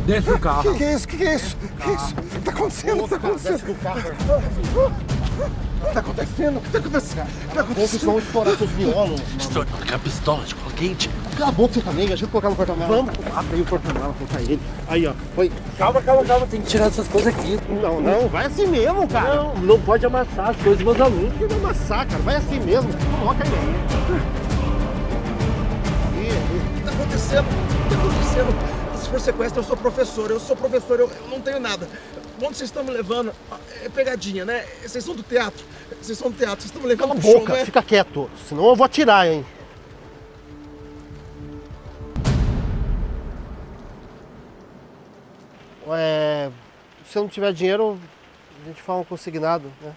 Desce do carro. Que é isso? Que é isso? Que é isso? O que tá acontecendo? O que tá acontecendo? Desce do carro. O que tá acontecendo? O que tá acontecendo? O que tá acontecendo? Vamos estourar seus violos. Estoura com a pistola de cola quente. Cala a boca você também, a gente colocar no porta-mala. Vamos abrir o porta-mala, colocar ele. Aí, ó. Foi. Calma. Tem que tirar essas coisas aqui. Não, vai assim mesmo, cara. Não pode amassar as coisas dos meus alunos. Não vai amassar, cara. Vai assim mesmo. Coloca ele aí. O que tá acontecendo? O que tá acontecendo? Se for sequestro, eu sou professor, eu não tenho nada. Onde vocês estão me levando? É pegadinha, né? Vocês são do teatro. Vocês estão me levando Cala a pro show, boca, né? fica quieto. Senão eu vou atirar, hein. Se eu não tiver dinheiro, a gente fala um consignado, né?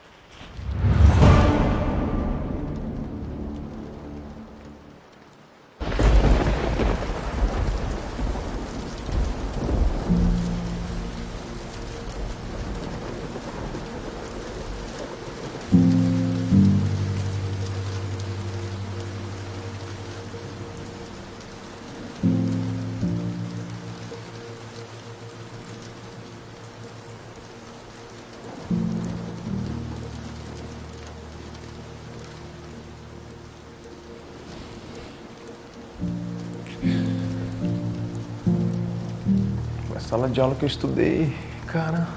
Sala de aula que eu estudei, cara.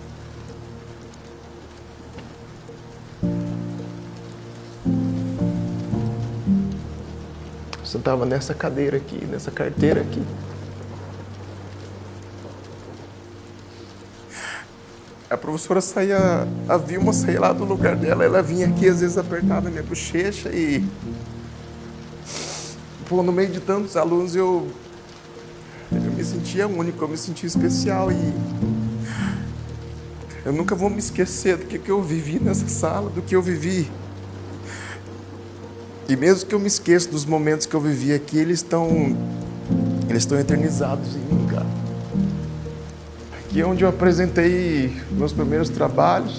Eu sentava nessa cadeira aqui, nessa carteira aqui. A professora saía, a Vilma saía lá do lugar dela, ela vinha aqui, às vezes apertava minha bochecha e... Pô, no meio de tantos alunos eu me sentia único, eu me sentia especial e eu nunca vou me esquecer do que eu vivi nessa sala, do que eu vivi. E mesmo que eu me esqueça dos momentos que eu vivi aqui, eles estão eternizados em mim, cara. Aqui é onde eu apresentei meus primeiros trabalhos.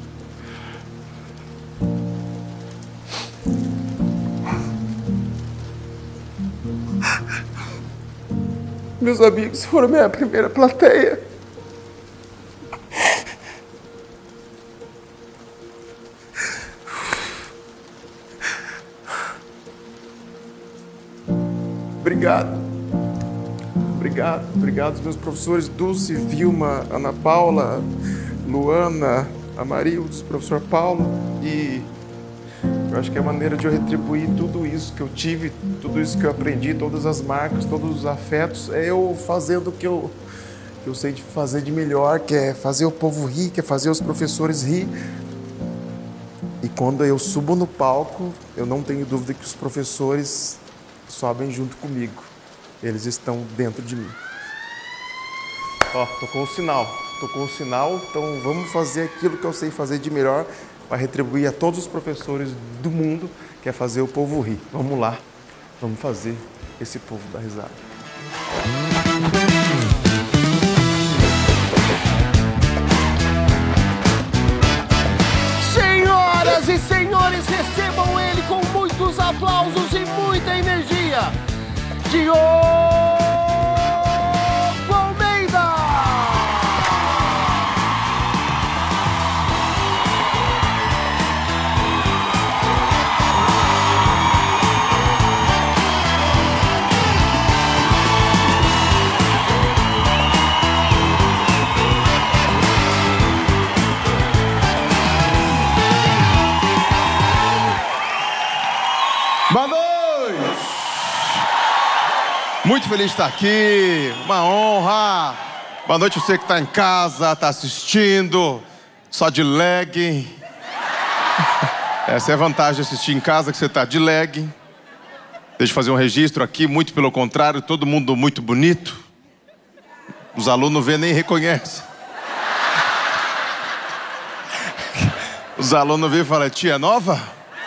Meus amigos foram minha primeira plateia. Obrigado aos meus professores Dulce, Vilma, Ana Paula, Luana, Amarildo, professor Paulo. E eu acho que a maneira de eu retribuir tudo isso que eu tive, tudo isso que eu aprendi, todas as marcas, todos os afetos, é eu fazendo o que eu sei de fazer de melhor, que é fazer o povo rir, que é fazer os professores rir. E quando eu subo no palco, eu não tenho dúvida que os professores sobem junto comigo. Eles estão dentro de mim. Ó, tocou o sinal, então vamos fazer aquilo que eu sei fazer de melhor para retribuir a todos os professores do mundo, que é fazer o povo rir. Vamos lá, vamos fazer esse povo dar risada. Senhoras e senhores, recebam ele com muitos aplausos e muita energia. Diogo Almeida! Boa noite! Muito feliz de estar aqui, uma honra. Boa noite você que está em casa, está assistindo, só de lag. Essa é a vantagem de assistir em casa, que você está de lag. Deixa eu fazer um registro aqui, muito pelo contrário, todo mundo muito bonito. Os alunos vêem nem reconhecem. Os alunos vêem e falam, tia nova?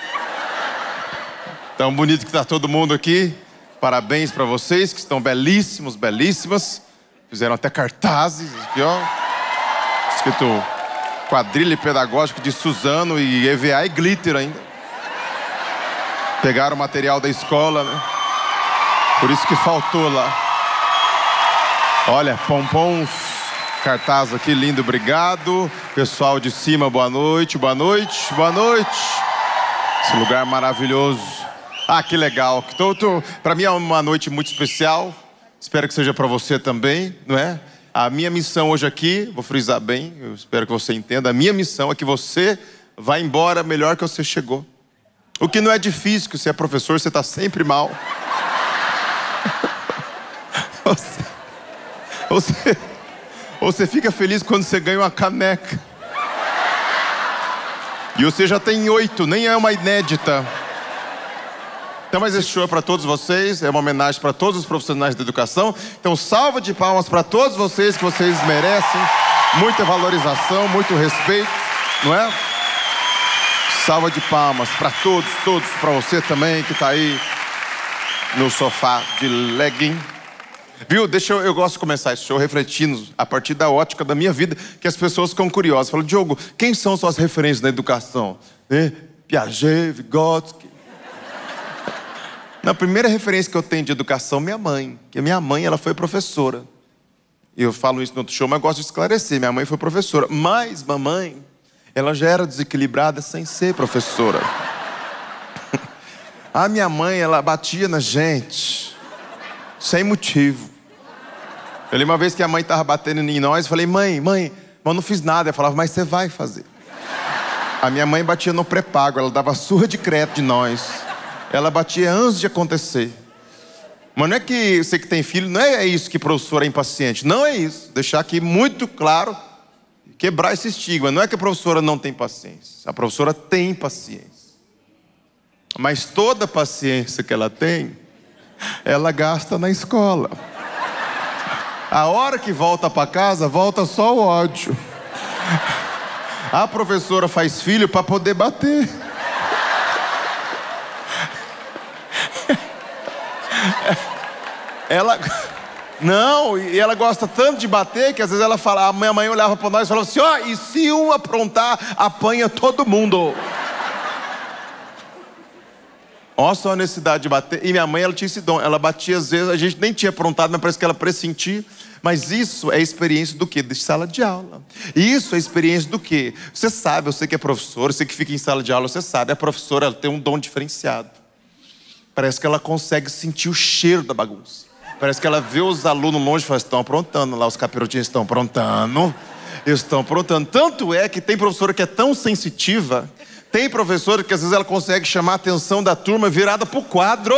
Tão bonito que está todo mundo aqui. Parabéns para vocês que estão belíssimos, belíssimas. Fizeram até cartazes aqui, ó. Escrito Quadrilha Pedagógica de Suzano e EVA e glitter ainda. Pegaram o material da escola, né? Por isso que faltou lá. Olha, pompons, cartaz aqui, lindo, obrigado. Pessoal de cima, boa noite, boa noite, boa noite. Esse lugar maravilhoso. Ah, que legal. Para mim é uma noite muito especial. Espero que seja para você também, não é? A minha missão hoje aqui, vou frisar bem, eu espero que você entenda. A minha missão é que você vá embora melhor que você chegou. O que não é difícil, que você é professor, você está sempre mal. Você fica feliz quando você ganha uma caneca. E você já tem 8, nem é uma inédita. Então, mas esse show é para todos vocês, é uma homenagem para todos os profissionais da educação. Então, salva de palmas para todos vocês, que vocês merecem. Muita valorização, muito respeito, não é? Salva de palmas para todos, para você também que está aí no sofá de legging. Viu? Eu gosto de começar esse show refletindo a partir da ótica da minha vida, que as pessoas ficam curiosas. Falam, Diogo, quem são suas referências na educação? Piaget, Vygotsky. Na primeira referência que eu tenho de educação, minha mãe. Porque minha mãe, ela foi professora. Eu falo isso no outro show, mas gosto de esclarecer. Minha mãe foi professora. Mas mamãe, ela já era desequilibrada sem ser professora. A minha mãe, ela batia na gente, sem motivo. Eu lembro uma vez que a mãe estava batendo em nós, eu falei, mãe, mas eu não fiz nada. Ela falava, mas você vai fazer. A minha mãe batia no pré-pago, ela dava surra de crédito de nós. Ela batia antes de acontecer. Mas não é que você que tem filho, não é isso que professor é impaciente. Não é isso. Deixar aqui muito claro, quebrar esse estigma. Não é que a professora não tem paciência. A professora tem paciência. Mas toda a paciência que ela tem, ela gasta na escola. A hora que volta para casa, volta só o ódio. A professora faz filho para poder bater. E ela gosta tanto de bater que às vezes ela fala, a minha mãe olhava para nós e falava assim, e se um aprontar, apanha todo mundo. Olha só a necessidade de bater. E minha mãe, ela tinha esse dom, ela batia às vezes, a gente nem tinha aprontado, mas parece que ela pressentia. Mas isso é experiência do quê? De sala de aula. Isso é experiência do quê? Você sabe, eu sei que é professor, você que fica em sala de aula, você sabe, a professora, ela tem um dom diferenciado. Parece que ela consegue sentir o cheiro da bagunça. Parece que ela vê os alunos longe e fala, estão aprontando lá, os capirotinhos estão aprontando. Eles estão aprontando. Tanto é que tem professora que é tão sensitiva, tem professora que às vezes ela consegue chamar a atenção da turma virada pro quadro.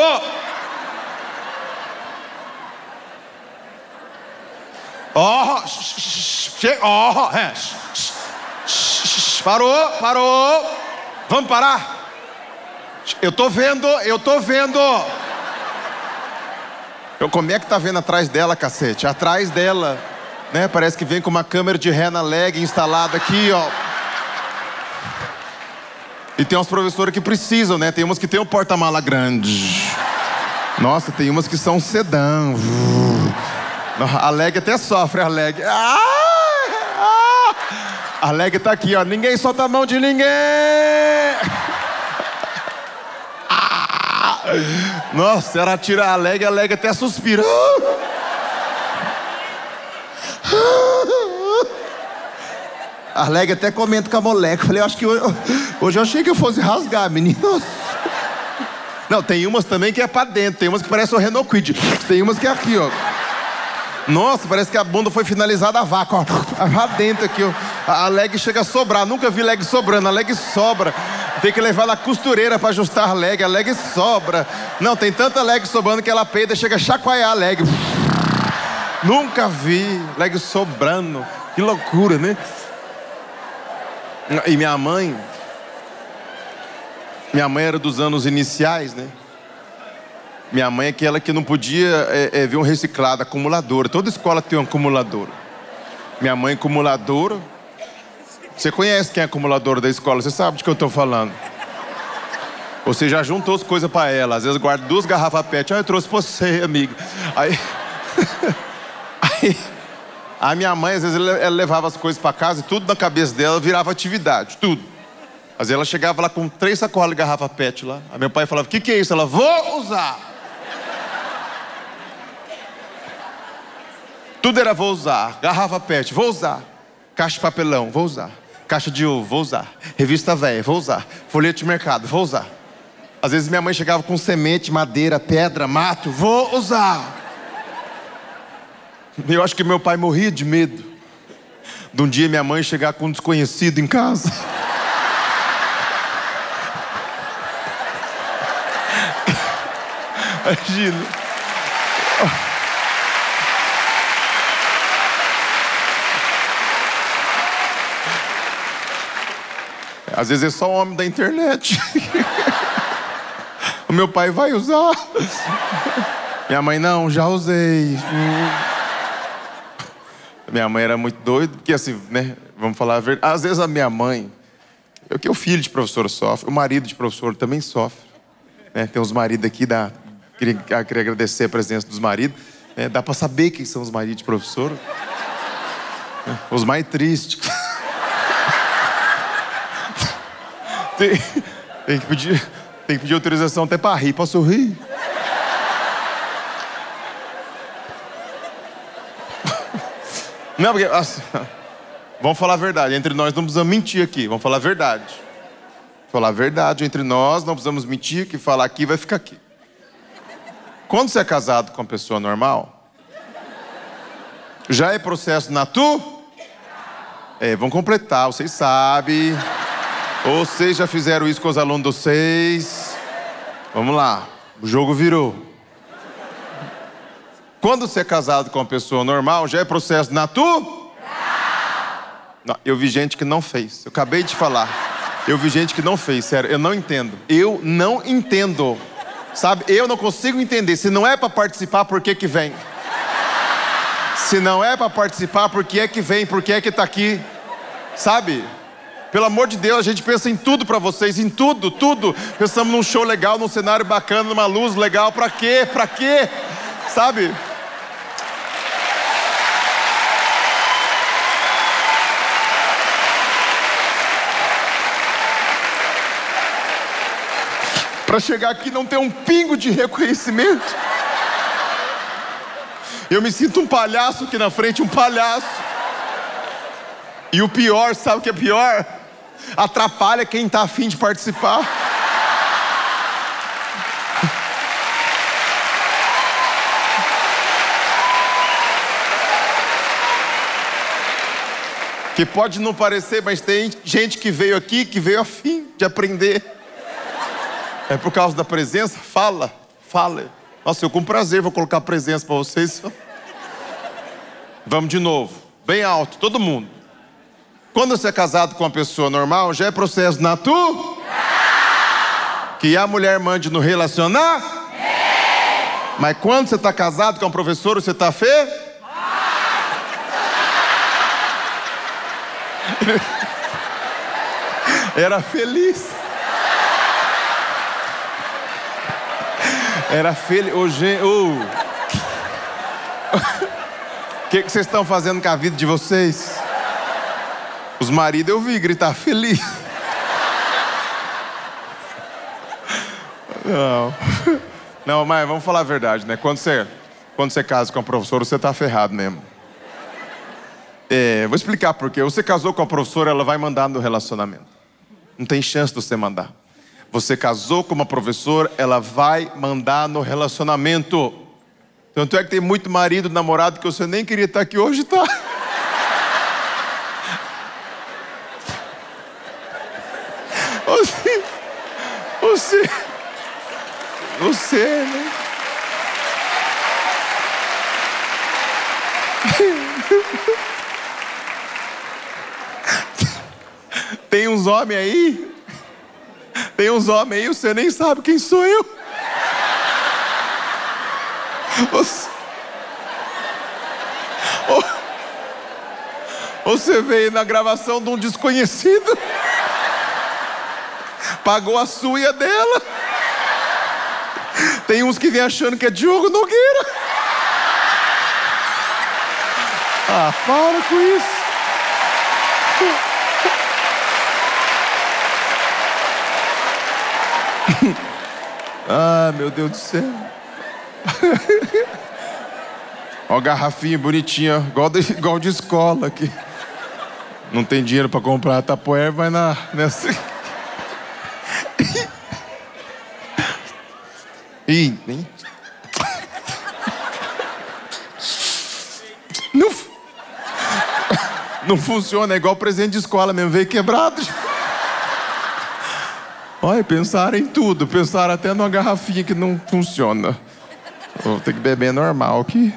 Parou. Vamos parar? Eu tô vendo. Como é que tá vendo atrás dela, cacete? Atrás dela, né? Parece que vem com uma câmera de ré na leg instalada aqui, ó. E tem umas professoras que precisam, né? Tem umas que tem um porta-mala grande. Nossa, tem umas que são sedã. A leg até sofre, a leg. A leg tá aqui, ó. Ninguém solta a mão de ninguém. Nossa, ela tira a leg até suspira. A leg até comenta com a moleque. Falei, acho que hoje eu achei que eu fosse rasgar, menino. Não, tem umas também que é pra dentro. Tem umas que parecem o Renault Kwid. Tem umas que é aqui, ó. Nossa, parece que a bunda foi finalizada a vácuo, ó. Lá dentro aqui, ó. A leg chega a sobrar. Nunca vi leg sobrando. A leg sobra. Tem que levar na costureira pra ajustar a leg sobra. Não, tem tanta leg sobrando que ela peida, chega a chacoalhar a leg. Nunca vi leg sobrando. Que loucura, né? E minha mãe era dos anos iniciais, né? Minha mãe é aquela que não podia ver um reciclado, acumulador. Toda escola tem um acumulador. Minha mãe acumuladora. Você conhece quem é acumulador da escola, você sabe de que eu estou falando. Você já juntou as coisas para ela. Às vezes guarda 2 garrafas PET. Eu trouxe para você, amiga. Aí a minha mãe, às vezes, ela levava as coisas para casa e tudo na cabeça dela virava atividade, tudo. Às vezes ela chegava lá com 3 sacolas de garrafa PET lá. Aí meu pai falava, o que é isso? Ela, vou usar. Tudo era vou usar. Garrafa PET, vou usar. Caixa de papelão, vou usar. Caixa de ovo, vou usar. Revista velha, vou usar. Folheto de mercado, vou usar. Às vezes minha mãe chegava com semente, madeira, pedra, mato, vou usar. Eu acho que meu pai morria de medo de um dia minha mãe chegar com um desconhecido em casa. Imagina. Às vezes é só um homem da internet. O meu pai vai usar. Minha mãe, não, já usei. Minha mãe era muito doida, porque assim, né, vamos falar a verdade. Às vezes a minha mãe, que o filho de professor sofre, o marido de professor também sofre. Né? Tem uns maridos aqui, queria agradecer a presença dos maridos. Né? Dá pra saber quem são os maridos de professor. Os mais tristes. Tem que pedir autorização até pra rir. Posso rir? Não, porque... Assim, vamos falar a verdade. Entre nós não precisamos mentir aqui. Vamos falar a verdade. Falar a verdade entre nós, não precisamos mentir, que falar aqui vai ficar aqui. Quando você é casado com uma pessoa normal, já é processo natural? Vamos completar, vocês sabem. Ou vocês já fizeram isso com os alunos de vocês? Vamos lá, o jogo virou. Quando você é casado com uma pessoa normal, já é processo natural? Não, eu vi gente que não fez. Eu acabei de falar. Eu vi gente que não fez, sério, eu não entendo. Eu não entendo. Sabe, eu não consigo entender. Se não é para participar, por que que vem? Se não é para participar, por que é que vem? Por que é que tá aqui? Sabe? Pelo amor de Deus, a gente pensa em tudo pra vocês, em tudo, tudo. Pensamos num show legal, num cenário bacana, numa luz legal. Pra quê? Pra quê? Sabe? Pra chegar aqui e não ter um pingo de reconhecimento. Eu me sinto um palhaço aqui na frente, um palhaço. E o pior, sabe o que é pior? Atrapalha quem tá afim de participar. Que pode não parecer, mas tem gente que veio aqui, que veio afim de aprender. É por causa da presença? Fala. Nossa, eu com prazer vou colocar a presença para vocês. Vamos de novo, bem alto, todo mundo. Quando você é casado com uma pessoa normal, já é processo natural? Que a mulher mande no relacionar? Mas quando você está casado com um professor, você está feio? Era feliz. Era feliz. O que vocês estão fazendo com a vida de vocês? Os maridos eu vi gritar feliz. Não, mas vamos falar a verdade, né? Quando você casa com uma professora, você tá ferrado mesmo. Vou explicar por quê. Você casou com a professora, ela vai mandar no relacionamento. Não tem chance de você mandar. Você casou com uma professora, ela vai mandar no relacionamento. Tanto é que tem muito marido, namorado, que você nem queria estar aqui hoje, tá? Você, né? Tem uns homens aí, você nem sabe quem sou eu. Você veio na gravação de um desconhecido, pagou a suia dela. Tem uns que vêm achando que é Diogo Nogueira. Ah, para com isso. Ah, meu Deus do céu. Ó, garrafinha bonitinha, igual de escola aqui. Não tem dinheiro pra comprar tapoer, vai nessa. Ih, hein? Não funciona, é igual presente de escola mesmo, veio quebrado. Olha, pensaram em tudo, pensaram até numa garrafinha que não funciona. Vou ter que beber normal aqui.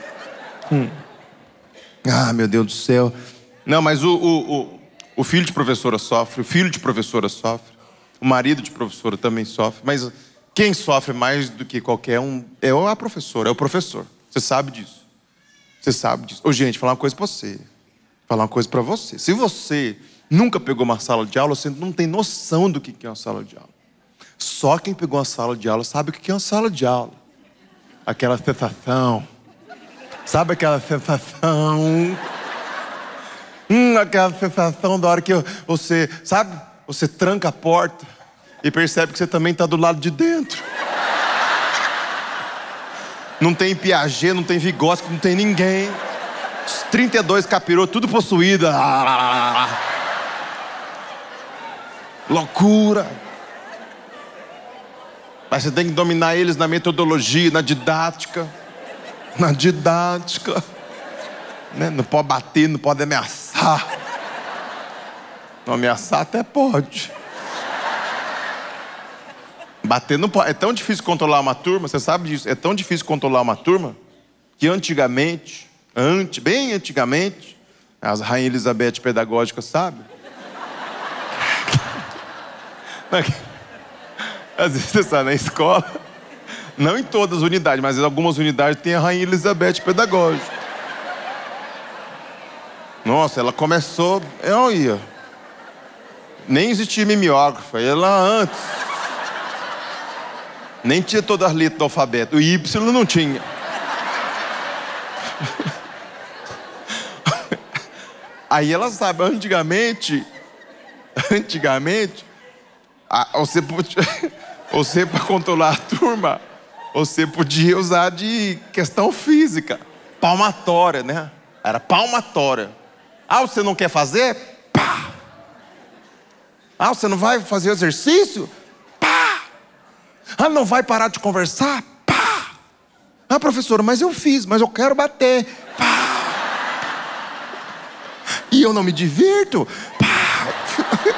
Ah, meu Deus do céu. Não, mas o filho de professora sofre, o filho de professora sofre, o marido de professora também sofre, mas quem sofre mais do que qualquer um é a professora, é o professor. Você sabe disso. Você sabe disso. Ô, gente, falar uma coisa pra você. Falar uma coisa pra você. Se você nunca pegou uma sala de aula, você não tem noção do que é uma sala de aula. Só quem pegou uma sala de aula sabe o que é uma sala de aula. Aquela sensação. Sabe aquela sensação? Aquela sensação da hora que você, sabe? Você tranca a porta e percebe que você também está do lado de dentro. Não tem Piaget, não tem Vygotsky, não tem ninguém. Os 32 capirotos, tudo possuído. Loucura. Mas você tem que dominar eles na metodologia, na didática. Na didática. Né? Não pode bater, não pode ameaçar. Não, ameaçar até pode. Bater não pode. É tão difícil controlar uma turma, você sabe disso. É tão difícil controlar uma turma que antigamente, bem antigamente, as Rainha Elizabeth pedagógicas, sabe? Às vezes você está na escola, não em todas as unidades, mas em algumas unidades tem a Rainha Elizabeth pedagógica. Nossa, ela começou, eu ia. Nem existia mimeógrafo, ela antes. Nem tinha todas as letras do alfabeto, o Y não tinha. Aí ela sabe, antigamente, você para controlar a turma, você podia usar de questão física, palmatória, né? Era palmatória. Ah, você não quer fazer? Pá! Ah, você não vai fazer exercício? Pá! Ah, não vai parar de conversar? Pá! Ah, professora, mas eu fiz, mas eu quero bater. Pá! E eu não me divirto? Pá!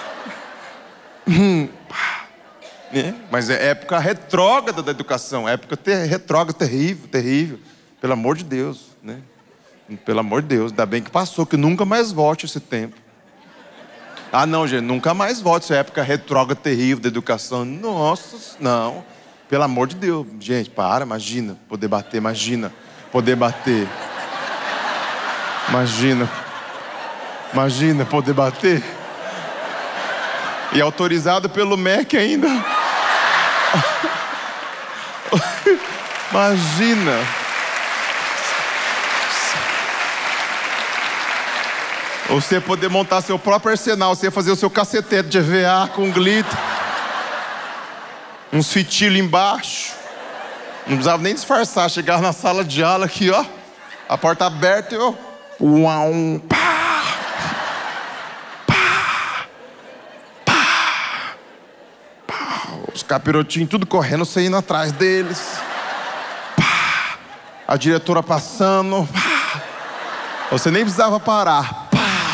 Pá! Né? Mas é época retrógrada da educação, época retrógrada, terrível, terrível. Pelo amor de Deus, né? Pelo amor de Deus, ainda bem que passou, que nunca mais volte esse tempo. Ah, não, gente, nunca mais volte essa época retrógrada, terrível da educação. Nossa, não. Pelo amor de Deus, gente, imagina poder bater, imagina poder bater. Imagina poder bater. E autorizado pelo MEC ainda. Imagina. Você poder montar seu próprio arsenal, você fazer o seu cacetete de EVA com glitter, uns fitilhos embaixo. Não precisava nem disfarçar, chegava na sala de aula aqui, ó, a porta aberta e eu, pá, pá, pá, pá, os capirotinhos tudo correndo, você indo atrás deles, pá, a diretora passando, pá, você nem precisava parar.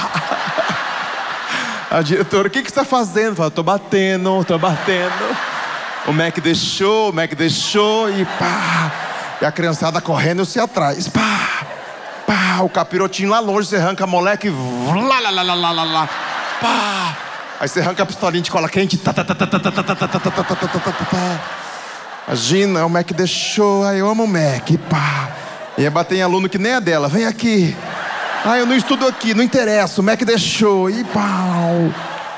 A diretora, o que você está fazendo? Fala, tô batendo. O MEC deixou e pá. E a criançada correndo e você atrás. Pá, pá. O capirotinho lá longe, você arranca a moleque. Lá, pá. Aí você arranca a pistolinha de cola quente. Imagina, o MEC deixou. Aí eu amo o MEC. Pá. Ia bater em aluno que nem é dela. Vem aqui. Ah, eu não estudo aqui, não interessa, o MEC deixou, e pau.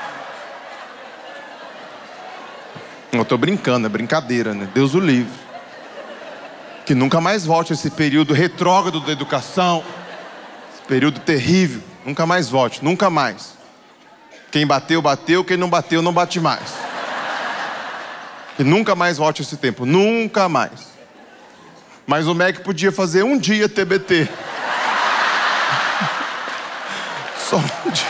Eu tô brincando, é brincadeira, né? Deus o livre. Que nunca mais volte esse período retrógrado da educação, esse período terrível, nunca mais volte, nunca mais. Quem bateu, bateu, quem não bateu, não bate mais. Que nunca mais volte esse tempo, nunca mais. Mas o MEC podia fazer um dia TBT. Só um dia.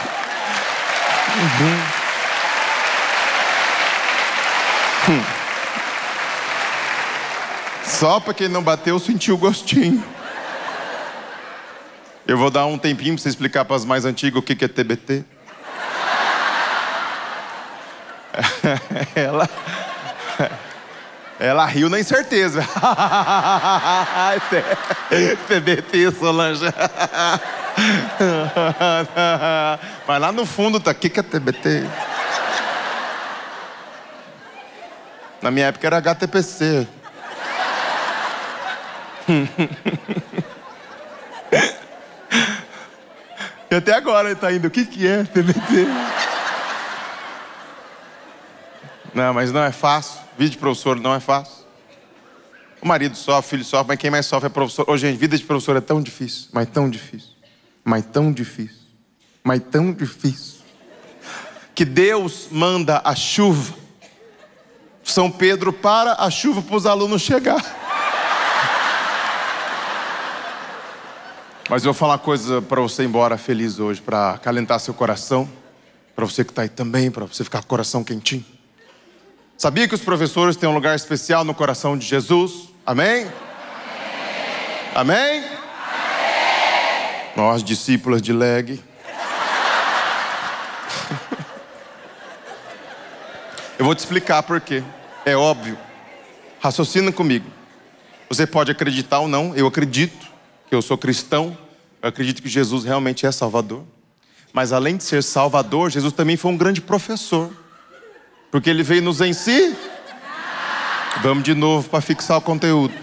Só para quem não bateu sentiu o gostinho. Eu vou dar um tempinho para você explicar para as mais antigas o que é TBT. Ela riu na incerteza. TBT, Solange. Mas lá no fundo tá, o que é TBT? Na minha época era HTPC. E até agora ele tá indo, o que é TBT? Não, mas não é fácil. Vida de professor não é fácil. O marido sofre, o filho sofre, mas quem mais sofre é professor. Ô, gente, vida de professor é tão difícil, mas tão difícil, mas tão difícil, mas tão difícil, que Deus manda a chuva. São Pedro para a chuva para os alunos chegar. Mas eu vou falar uma coisa para você ir embora feliz hoje, para acalentar seu coração, para você que está aí também, para você ficar com o coração quentinho. Sabia que os professores têm um lugar especial no coração de Jesus? Amém? Amém? Amém? Nós, discípulas de leg. Eu vou te explicar por quê. É óbvio. Raciocina comigo. Você pode acreditar ou não. Eu acredito que eu sou cristão. Eu acredito que Jesus realmente é Salvador. Mas além de ser Salvador, Jesus também foi um grande professor. Porque ele veio nos ensinar. Vamos de novo para fixar o conteúdo.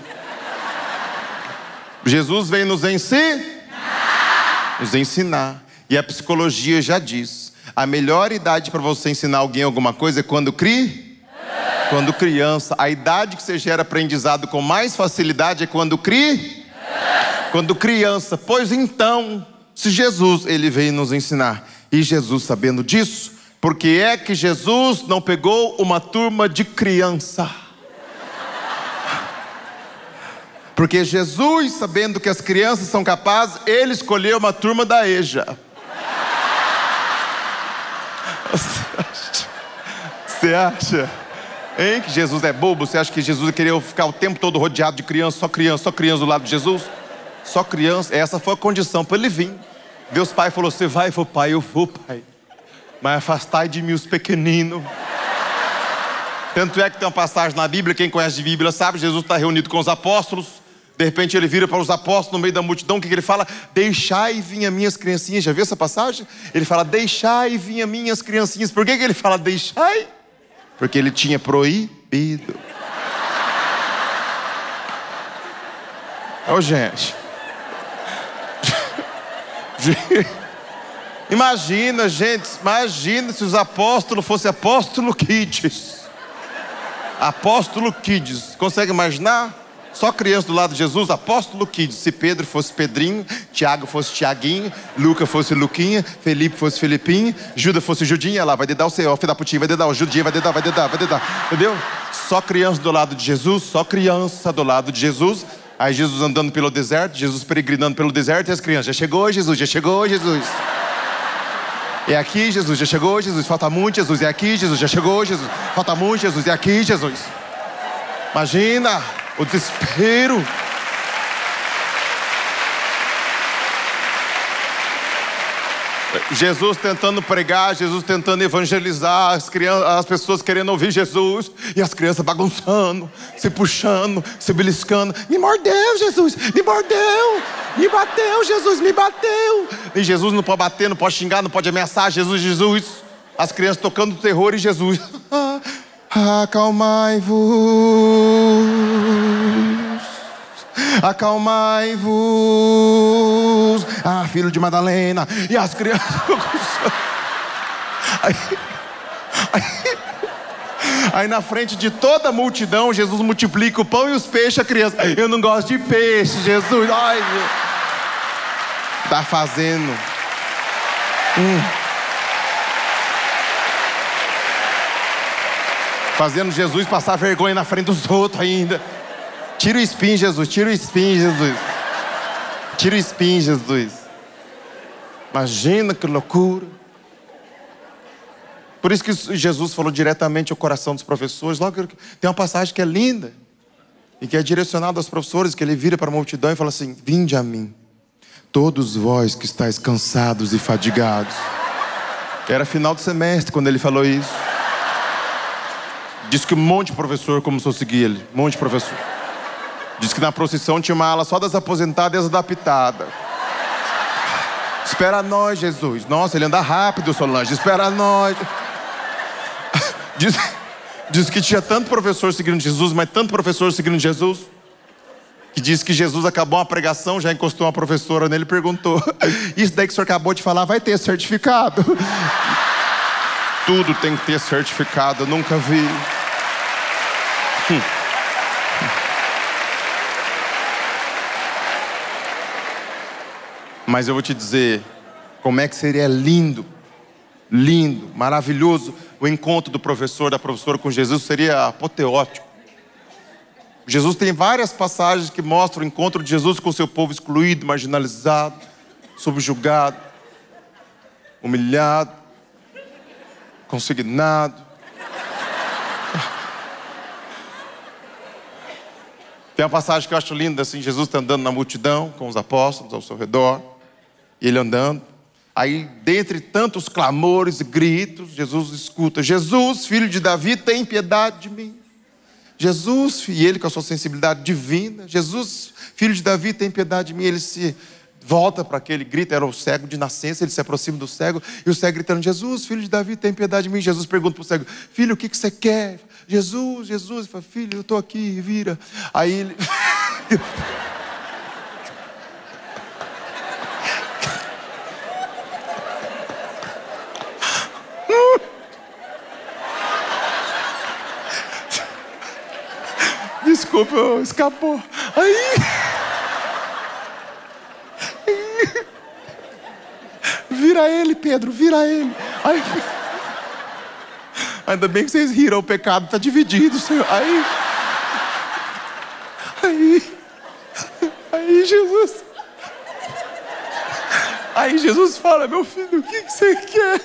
Jesus veio nos ensinar. Nos ensinar. E a psicologia já diz: a melhor idade para você ensinar alguém alguma coisa é quando quando criança. A idade que você gera aprendizado com mais facilidade é quando criança. Pois então, se Jesus, ele veio nos ensinar, e Jesus sabendo disso, por que é que Jesus não pegou uma turma de criança? Porque Jesus, sabendo que as crianças são capazes, ele escolheu uma turma da EJA. Você acha, hein, que Jesus é bobo? Você acha que Jesus queria ficar o tempo todo rodeado de criança, só criança do lado de Jesus? Só criança. Essa foi a condição para ele vir. Deus Pai falou: você vai? Eu falei: pai, eu vou, pai, mas afastai de mim os pequeninos. Tanto é que tem uma passagem na Bíblia, quem conhece de Bíblia sabe, Jesus está reunido com os apóstolos. De repente ele vira para os apóstolos no meio da multidão. O que ele fala? Deixai vir as minhas criancinhas. Já viu essa passagem? Ele fala: deixai vir as minhas criancinhas. Por que ele fala deixai? Porque ele tinha proibido. Ô, gente. Imagina, gente, imagina se os apóstolos fossem apóstolo Kids. Apóstolo Kids, consegue imaginar? Só criança do lado de Jesus, apóstolo Kids. Se Pedro fosse Pedrinho, Tiago fosse Tiaguinho, Luca fosse Luquinha, Felipe fosse Felipinho, Judas fosse Judinha, lá vai dedar o seu, filho da putinha, vai dedar o Judinha, vai dedar, entendeu? Só criança do lado de Jesus, só criança do lado de Jesus. Aí Jesus andando pelo deserto, Jesus peregrinando pelo deserto, e as crianças: já chegou Jesus, já chegou Jesus. É aqui Jesus, já chegou Jesus, falta muito Jesus, é aqui Jesus, já chegou Jesus, falta muito Jesus, é aqui Jesus. Imagina o desespero. Jesus tentando pregar, Jesus tentando evangelizar, as pessoas querendo ouvir Jesus, e as crianças bagunçando, se puxando, se beliscando. Me mordeu Jesus, me mordeu, me bateu Jesus, me bateu. E Jesus não pode bater, não pode xingar, não pode ameaçar. Jesus. As crianças tocando terror, e Jesus: acalmai-vos, acalmai-vos. Ah, filho de Madalena. E as crianças aí na frente de toda a multidão, Jesus multiplica o pão e os peixes. A criança: eu não gosto de peixe, Jesus. Ai, tá fazendo fazendo Jesus passar vergonha na frente dos outros ainda. Tira o espinho, Jesus. Tira o espinho, Jesus. Tira o espinho, Jesus. Imagina que loucura. Por isso que Jesus falou diretamente ao coração dos professores. Logo tem uma passagem que é linda e que é direcionada aos professores, que ele vira para a multidão e fala assim: vinde a mim, todos vós que estáis cansados e fadigados. Era final de semestre quando ele falou isso. Diz que um monte de professor começou a seguir ele. Um monte de professor. Diz que na procissão tinha uma ala só das aposentadas e as adaptadas. Espera nós, Jesus. Nossa, ele anda rápido, Solange. Espera nós. Diz que tinha tanto professor seguindo Jesus, mas tanto professor seguindo Jesus, que diz que Jesus acabou uma pregação, já encostou uma professora nele e perguntou: isso daí que o senhor acabou de falar vai ter certificado? Tudo tem que ter certificado, eu nunca vi. Mas eu vou te dizer como é que seria lindo, lindo, maravilhoso o encontro do professor, da professora com Jesus. Seria apoteótico. Jesus tem várias passagens que mostram o encontro de Jesus com o seu povo excluído, marginalizado, subjugado, humilhado, consignado. Tem uma passagem que eu acho linda, assim: Jesus está andando na multidão com os apóstolos ao seu redor, e ele andando. Aí, dentre tantos clamores e gritos, Jesus escuta: Jesus, filho de Davi, tem piedade de mim. Jesus, e ele com a sua sensibilidade divina: Jesus, filho de Davi, tem piedade de mim. Ele se volta para aquele grito, era o cego de nascença, ele se aproxima do cego, e o cego gritando: Jesus, filho de Davi, tem piedade de mim. Jesus pergunta para o cego: filho, o que você quer? Jesus, ele fala: filho, eu estou aqui, vira. Aí ele... Desculpa, escapou. Aí... vira ele, Pedro, vira ele. Aí... ainda bem que vocês riram, o pecado está dividido, Senhor. Aí Jesus fala: meu filho, o que você quer?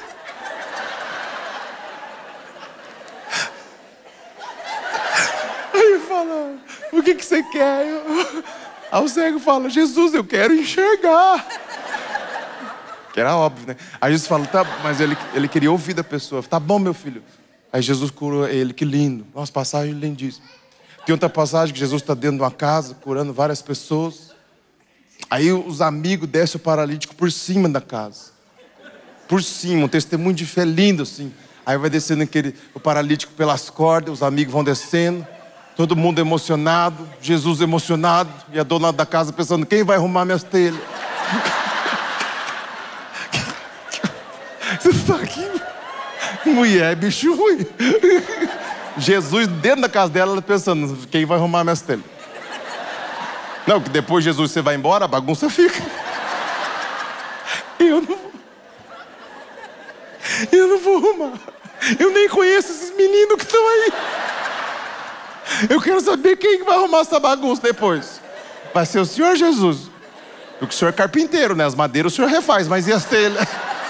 Aí fala: o que você quer? Aí o cego fala: Jesus, eu quero enxergar. Que era óbvio, né? Aí Jesus fala: tá, mas ele queria ouvir da pessoa. Tá bom, meu filho. Aí Jesus curou ele, que lindo. Nossa, passagem lindíssima. Tem outra passagem que Jesus está dentro de uma casa, curando várias pessoas. Aí os amigos descem o paralítico por cima da casa. Por cima, um testemunho de fé lindo assim. Aí vai descendo o paralítico pelas cordas, os amigos vão descendo. Todo mundo emocionado, Jesus emocionado. E a dona da casa pensando: quem vai arrumar minhas telhas? Você está aqui? Mulher, bicho ruim. Jesus dentro da casa dela pensando: quem vai arrumar minhas telhas? Não, que depois de Jesus você vai embora, a bagunça fica. Eu não vou arrumar. Eu nem conheço esses meninos que estão aí. Eu quero saber quem vai arrumar essa bagunça depois. Vai ser o Senhor Jesus. Porque o Senhor é carpinteiro, né? As madeiras o Senhor refaz, mas e as telhas?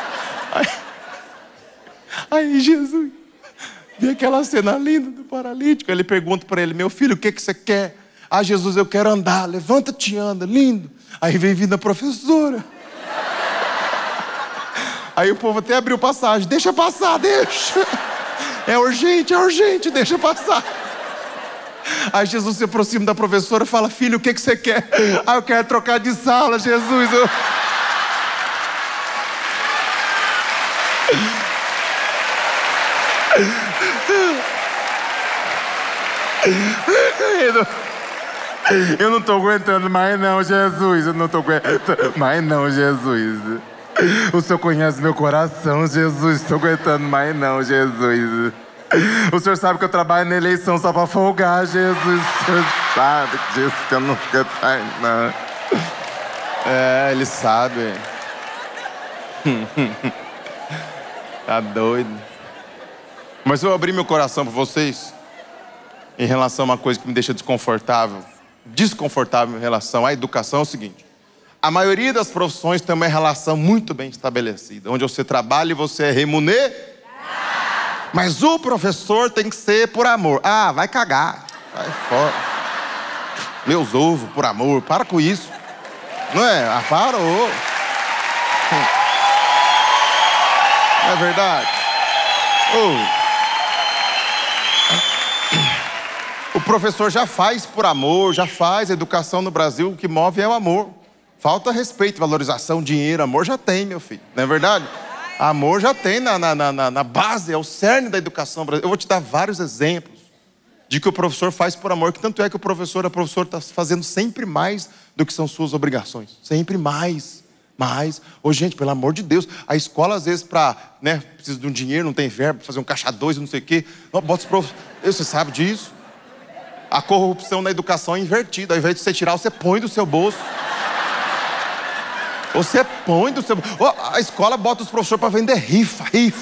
Aí Jesus vê aquela cena linda do paralítico. Ele pergunta para ele: meu filho, o que você quer? Ah, Jesus, eu quero andar. Levanta-te e anda, lindo. Aí vem vindo a professora. Aí o povo até abriu passagem: deixa passar, deixa. É urgente, deixa passar. Aí Jesus se aproxima da professora e fala: filho, o que você quer? Ah, eu quero trocar de sala, Jesus. Eu não estou aguentando mais não, Jesus. Eu não estou aguentando mais não, Jesus. O Senhor conhece meu coração, Jesus. Estou aguentando mais não, Jesus. O Senhor sabe que eu trabalho na eleição só para folgar, Jesus. O Senhor sabe disso, que eu não quero mais não. É, Ele sabe. Tá doido. Mas eu abri meu coração para vocês em relação a uma coisa que me deixa desconfortável desconfortável em relação à educação é o seguinte: a maioria das profissões tem uma relação muito bem estabelecida, onde você trabalha e você é remunerado. Mas o professor tem que ser por amor. Ah, vai cagar, vai fora. Meus ovos, por amor, para com isso. Não é? Ah, parou. Não é verdade? O professor já faz por amor, já faz. A educação no Brasil, o que move é o amor. Falta respeito, valorização, dinheiro, amor já tem, meu filho. Não é verdade? Amor já tem na base, é o cerne da educação brasileira. Eu vou te dar vários exemplos de que o professor faz por amor, que tanto é que a professora está fazendo sempre mais do que são suas obrigações. Sempre mais. Ô, gente, pelo amor de Deus, a escola às vezes precisa de um dinheiro, não tem verba, fazer um caixa 2, não sei o quê. Não, bota os professores. Você sabe disso? A corrupção na educação é invertida. Ao invés de você tirar, você põe do seu bolso. Você põe do seu... A escola bota os professores para vender rifa.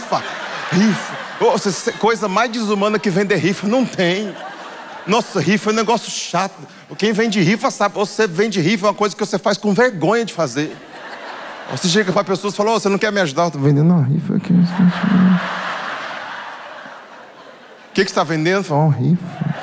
Coisa mais desumana que vender rifa não tem. Nossa, rifa é um negócio chato. Quem vende rifa sabe. Você vende rifa é uma coisa que você faz com vergonha de fazer. Você chega para pessoas e fala: você não quer me ajudar? Eu estou vendendo uma rifa aqui. O que você está vendendo? Uma rifa.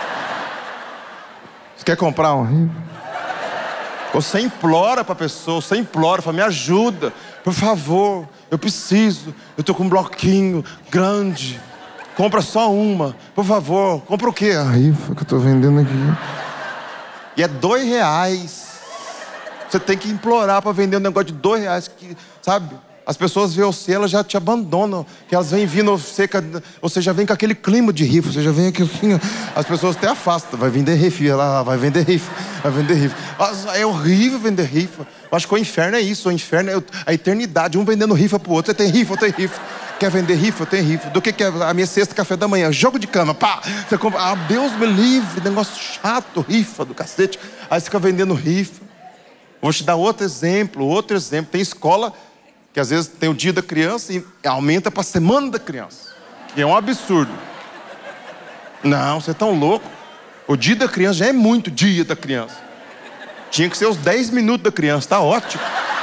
Você quer comprar uma rifa? Você implora para a pessoa, fala: me ajuda, por favor, eu preciso, eu estou com um bloquinho grande, compra só uma, por favor. Compra o quê? A rifa que eu estou vendendo aqui. E é R$2. Você tem que implorar para vender um negócio de R$2, que, sabe? As pessoas veem você, elas já te abandonam, que elas vêm vindo, você já vem com aquele clima de rifa, você já vem aqui assim, as pessoas até afastam, vai vender rifa, lá, vai vender rifa. É horrível vender rifa. Eu acho que o inferno é isso, o inferno é a eternidade, um vendendo rifa pro outro. Você tem rifa, eu tenho rifa. Quer vender rifa? Eu tenho rifa. Do que é a minha cesta café da manhã? Jogo de cama, pá! Você compra, ah, Deus me livre, negócio chato, rifa do cacete. Aí você fica vendendo rifa. Vou te dar outro exemplo. Tem escola que às vezes tem o dia da criança e aumenta para a semana da criança, que é um absurdo. Não, você é tão louco. O dia da criança já é muito dia da criança. Tinha que ser os 10 minutos da criança, tá ótimo.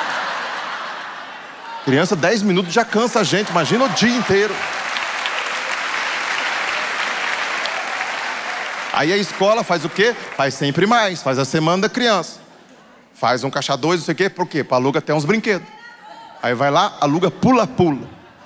Criança, 10 minutos já cansa a gente, imagina o dia inteiro. Aí a escola faz o quê? Faz sempre mais, faz a semana da criança. Faz um caixa 2, não sei o quê, por quê? Para aluga até uns brinquedos. Aí vai lá, aluga pula-pula.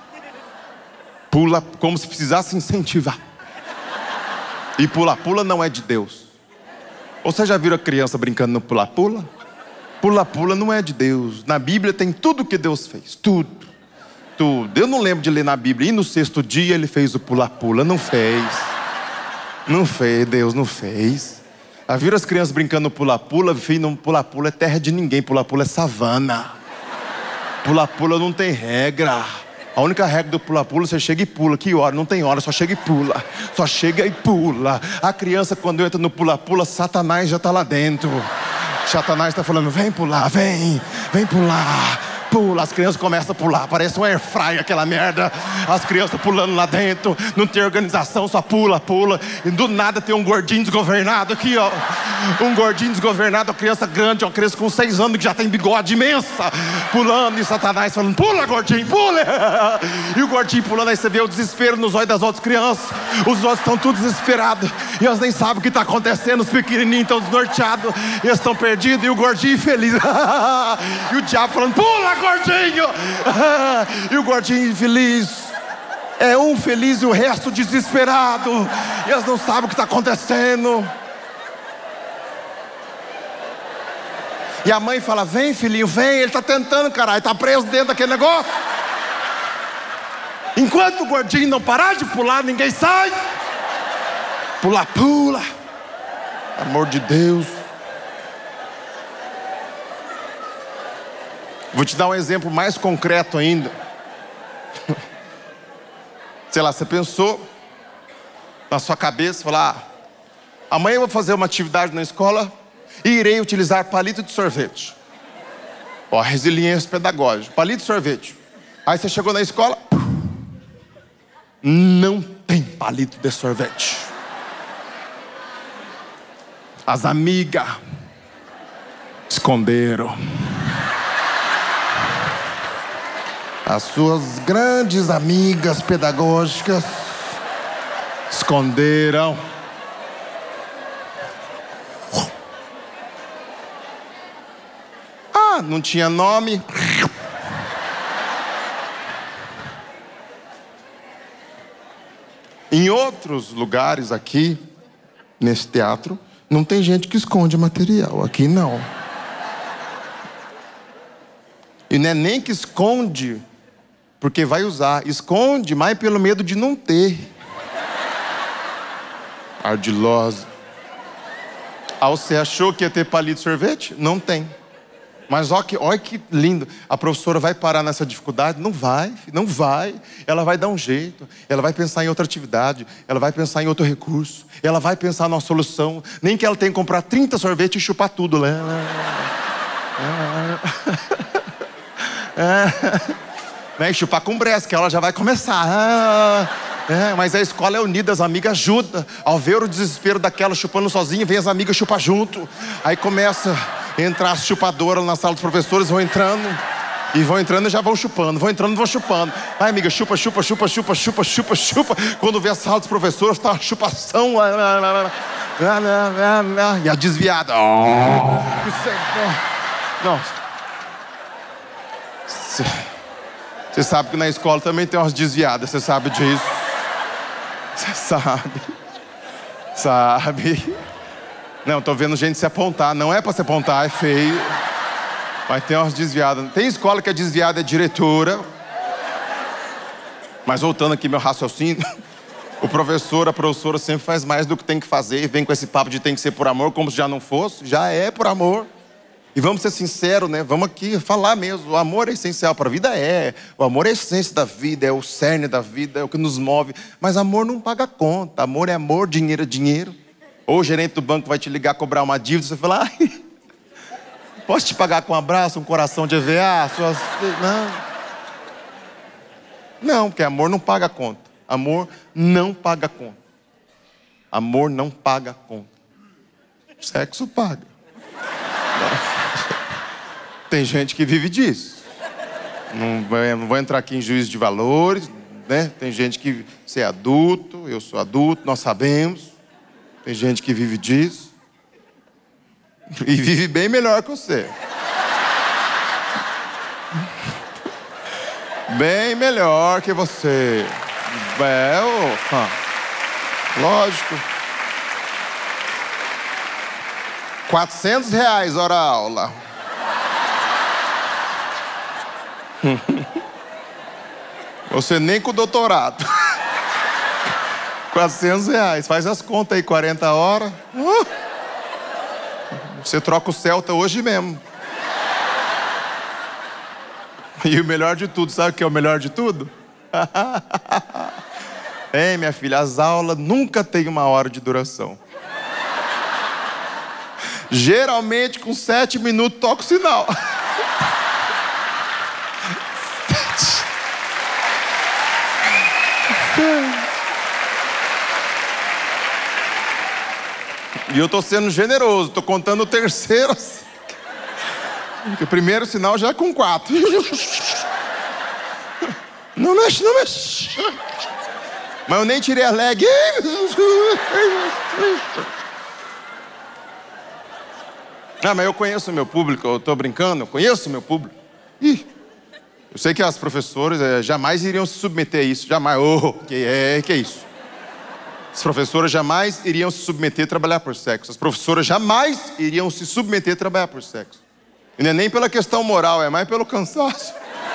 Pula como se precisasse incentivar. E pula-pula não é de Deus. Você já viu a criança brincando no pula-pula? Pula-pula não é de Deus. Na Bíblia tem tudo que Deus fez. Tudo. Eu não lembro de ler na Bíblia. E no 6º dia ele fez o pula-pula. Não fez. Deus não fez. Já viram as crianças brincando no pula-pula? Filho, pula-pula é terra de ninguém. Pula-pula é savana. Pula-pula não tem regra. A única regra do pula-pula, você chega e pula. Que hora? Não tem hora, só chega e pula. Só chega e pula. A criança, quando entra no pula-pula, Satanás já está lá dentro. Satanás está falando: vem pular, vem pular. Pula, as crianças começam a pular. Parece um air fry aquela merda. As crianças pulando lá dentro. Não tem organização, só pula. E do nada tem um gordinho desgovernado aqui, ó. Um gordinho desgovernado, uma criança grande, uma criança com 6 anos que já tem bigode imensa, pulando, e Satanás falando: pula, gordinho, pula. E o gordinho pulando, aí você vê o desespero nos olhos das outras crianças. Os outros estão todos desesperados. E elas nem sabem o que está acontecendo. Os pequenininhos estão desnorteados. Eles estão perdidos. E o gordinho feliz. E o diabo falando: pula, gordinho. E o gordinho feliz. É um feliz e o resto desesperado. E elas não sabem o que está acontecendo. E a mãe fala: vem, filhinho, vem. Ele está tentando, caralho, está preso dentro daquele negócio. Enquanto o gordinho não parar de pular, ninguém sai. Pula. Amor de Deus. Vou te dar um exemplo mais concreto ainda. Sei lá, você pensou na sua cabeça, falar: amanhã eu vou fazer uma atividade na escola e irei utilizar palito de sorvete. Ó, resiliência pedagógica, palito de sorvete. Aí você chegou na escola, não tem palito de sorvete. As amigas esconderam. As suas grandes amigas pedagógicas esconderam. Ah, não tinha nome. Em outros lugares aqui, nesse teatro, não tem gente que esconde material. Aqui não. E não é nem que esconde porque vai usar. Esconde mais pelo medo de não ter. Ardilosa. Ah, você achou que ia ter palito de sorvete? Não tem. Mas olha que lindo. A professora vai parar nessa dificuldade? Não vai, não vai. Ela vai dar um jeito. Ela vai pensar em outra atividade. Ela vai pensar em outro recurso. Ela vai pensar numa solução. Nem que ela tenha que comprar 30 sorvetes e chupar tudo. E chupar com bressa, que ela já vai começar. Mas a escola é unida, as amigas ajudam. Ao ver o desespero daquela chupando sozinha, vem as amigas chupar junto. Aí começa a entrar as chupadoras na sala dos professores, vão entrando. E vão entrando e já vão chupando. Vão entrando e vão chupando. Vai, amiga, chupa, chupa, chupa, chupa, chupa, chupa, chupa. Quando vê a sala dos professores, tá uma chupação. E a desviada. Não. Você sabe que na escola também tem umas desviadas. Você sabe disso. Você sabe. Não, tô vendo gente se apontar. Não é pra se apontar, é feio. Mas tem umas desviadas. Tem escola que a desviada é diretora. Mas voltando aqui meu raciocínio, a professora sempre faz mais do que tem que fazer. E vem com esse papo de tem que ser por amor, como se já não fosse. Já é por amor. E vamos ser sinceros, né? Vamos aqui falar mesmo. O amor é essencial para a vida, é. O amor é a essência da vida, é o cerne da vida, é o que nos move. Mas amor não paga conta. Amor é amor, dinheiro é dinheiro. Ou o gerente do banco vai te ligar, cobrar uma dívida, você fala, ai, posso te pagar com um abraço, um coração de EVA? Não, porque amor não paga conta. Amor não paga conta. Amor não paga conta. Sexo paga. Tem gente que vive disso. Não vou entrar aqui em juízo de valores, né? Tem gente que você é adulto, eu sou adulto, nós sabemos. Tem gente que vive disso. E vive bem melhor que você. Bem melhor que você. Lógico. R$400 hora aula. Você nem com o doutorado. R$400. Faz as contas aí, 40 horas. Você troca o Celta hoje mesmo. E o melhor de tudo, sabe o que é o melhor de tudo? Ei, minha filha, as aulas nunca têm 1 hora de duração. Geralmente, com 7 minutos, toca o sinal. E eu tô sendo generoso, tô contando o terceiro. Porque o primeiro sinal já é com 4. Não mexe, não mexe. Mas eu nem tirei a leg. Ah, mas eu conheço o meu público, eu tô brincando, eu conheço o meu público. Ih, eu sei que as professoras jamais iriam se submeter a isso, jamais. Que é isso? As professoras jamais iriam se submeter a trabalhar por sexo. As professoras jamais iriam se submeter a trabalhar por sexo. E não é nem pela questão moral, é mais pelo cansaço.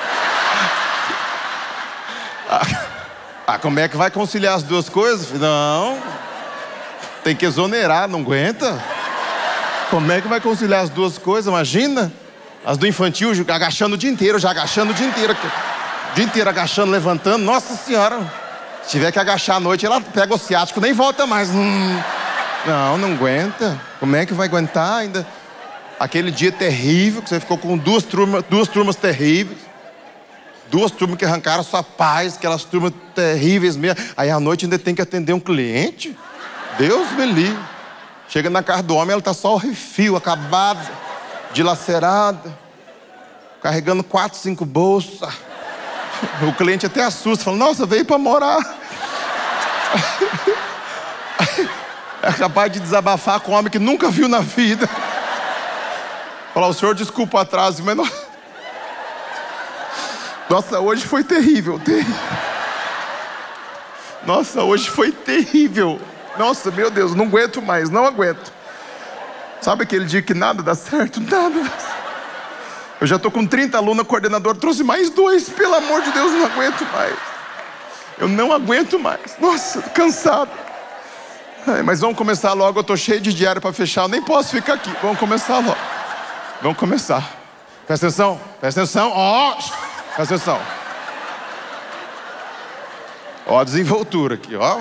Como é que vai conciliar as duas coisas? Não. Tem que exonerar, não aguenta. Como é que vai conciliar as duas coisas? Imagina. As do infantil agachando o dia inteiro, já agachando o dia inteiro. O dia inteiro agachando, levantando. Nossa Senhora. Se tiver que agachar à noite, ela pega o ciático, nem volta mais. Não aguenta. Como é que vai aguentar ainda? Aquele dia terrível, que você ficou com duas turmas terríveis. 2 turmas que arrancaram sua paz, aquelas turmas terríveis mesmo. Aí à noite ainda tem que atender um cliente. Deus me livre. Chega na casa do homem, ela tá só o refil, acabada, dilacerada, carregando 4, 5 bolsas. O cliente até assusta, fala, nossa, veio pra morar. É capaz de desabafar com um homem que nunca viu na vida. Falar, o senhor desculpa o atraso, mas não... Nossa, hoje foi terrível, terrível. Nossa, hoje foi terrível. Nossa, meu Deus, não aguento mais, não aguento. Sabe aquele dia que nada dá certo? Nada dá certo. Eu já tô com 30 alunos, o coordenador trouxe mais 2. Pelo amor de Deus, não aguento mais. Eu não aguento mais. Nossa, tô cansado. Ai, mas vamos começar logo, eu tô cheio de diário para fechar, eu nem posso ficar aqui. Vamos começar logo. Vamos começar. Presta atenção, presta atenção. Ó, presta atenção. Ó a desenvoltura aqui, ó.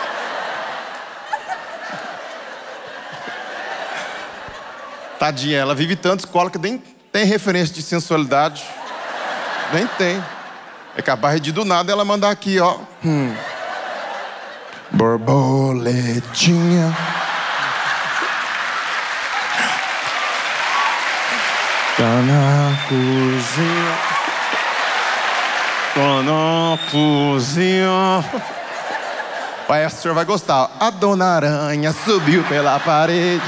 Tadinha, ela vive tanto escola que nem tem referência de sensualidade. Nem tem. É capaz de do nada ela mandar aqui, ó. Borboletinha. Tá na cozinha. Tá na cozinha. Vai, essa o senhor vai gostar. A dona Aranha subiu pela parede.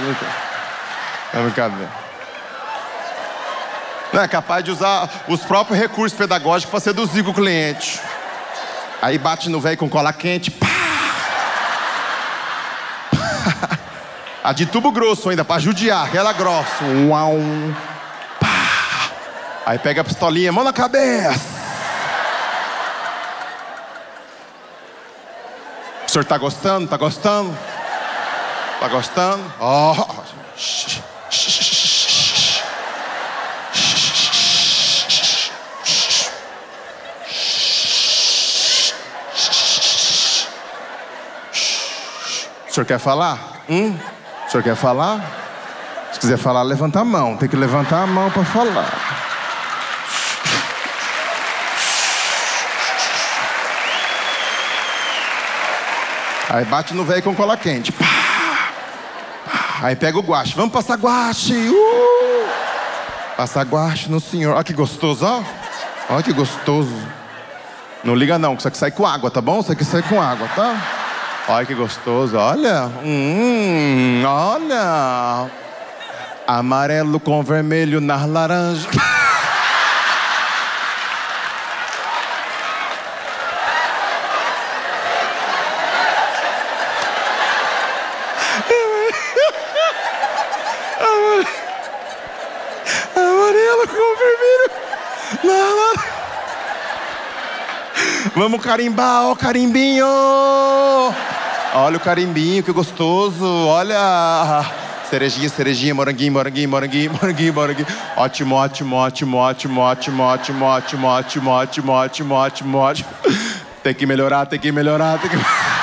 É brincadeira. Não é capaz de usar os próprios recursos pedagógicos para seduzir o cliente. Aí bate no velho com cola quente. Pá! A de tubo grosso ainda, para judiar, aquela grossa. Uau! Pá! Aí pega a pistolinha, mão na cabeça. O senhor tá gostando? Tá gostando? Tá gostando? Ó! Oh. O senhor quer falar? O senhor quer falar? Se quiser falar, levanta a mão. Tem que levantar a mão para falar. Aí bate no velho com cola quente. Pá! Aí pega o guache. Vamos passar guache. Passar guache no senhor. Olha que gostoso, ó. Olha que gostoso. Não liga não, que isso aqui sai com água, tá bom? Isso aqui sai com água, tá? Olha que gostoso, olha. Olha. Amarelo com vermelho na laranja. Amarelo com vermelho na laranja. Vamos carimbar, ó, carimbinho. Olha o carimbinho, que gostoso. Olha. Cerejinha, cerejinha, moranguinho, moranguinho, moranguinho, moranguinho, moranguinho. Ótimo, ótimo, ótimo, ótimo, ótimo, ótimo, ótimo, ótimo, ótimo, ótimo, ótimo, ótimo. Tem que melhorar, tem que melhorar, tem que...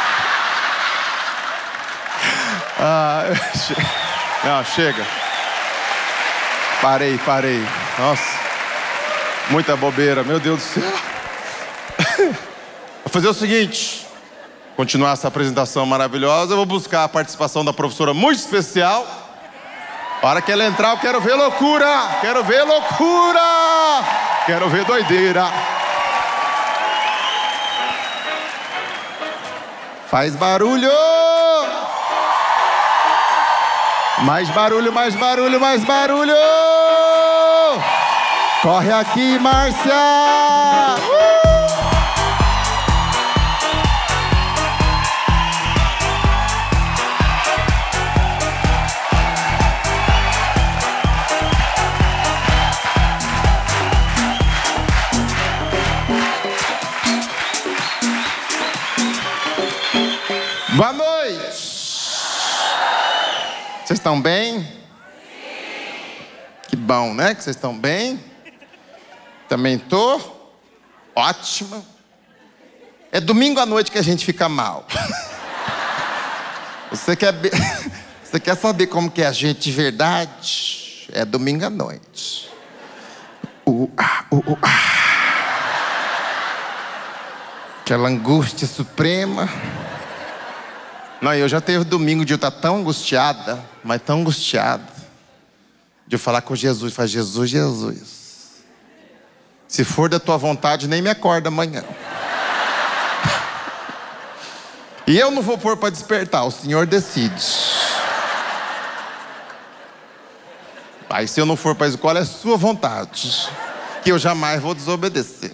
Não, chega. Parei, parei. Nossa. Muita bobeira, meu Deus do céu. Vou fazer o seguinte. Continuar essa apresentação maravilhosa. Eu vou buscar a participação da professora muito especial. Para que ela entrar, eu quero ver loucura. Quero ver loucura. Quero ver doideira. Faz barulho. Mais barulho, mais barulho, mais barulho. Corre aqui, Márcia. Boa noite! Vocês estão bem? Sim. Que bom, né? Que vocês estão bem. Também tô. Ótima. É domingo à noite que a gente fica mal. Você quer saber como que é a gente de verdade? É domingo à noite. Aquela angústia suprema. Não, eu já teve domingo de eu estar tão angustiada, mas tão angustiada, de eu falar com Jesus, falar, Jesus, se for da tua vontade, nem me acorda amanhã. E eu não vou pôr para despertar, o Senhor decide. Aí se eu não for para a escola, é sua vontade, que eu jamais vou desobedecer.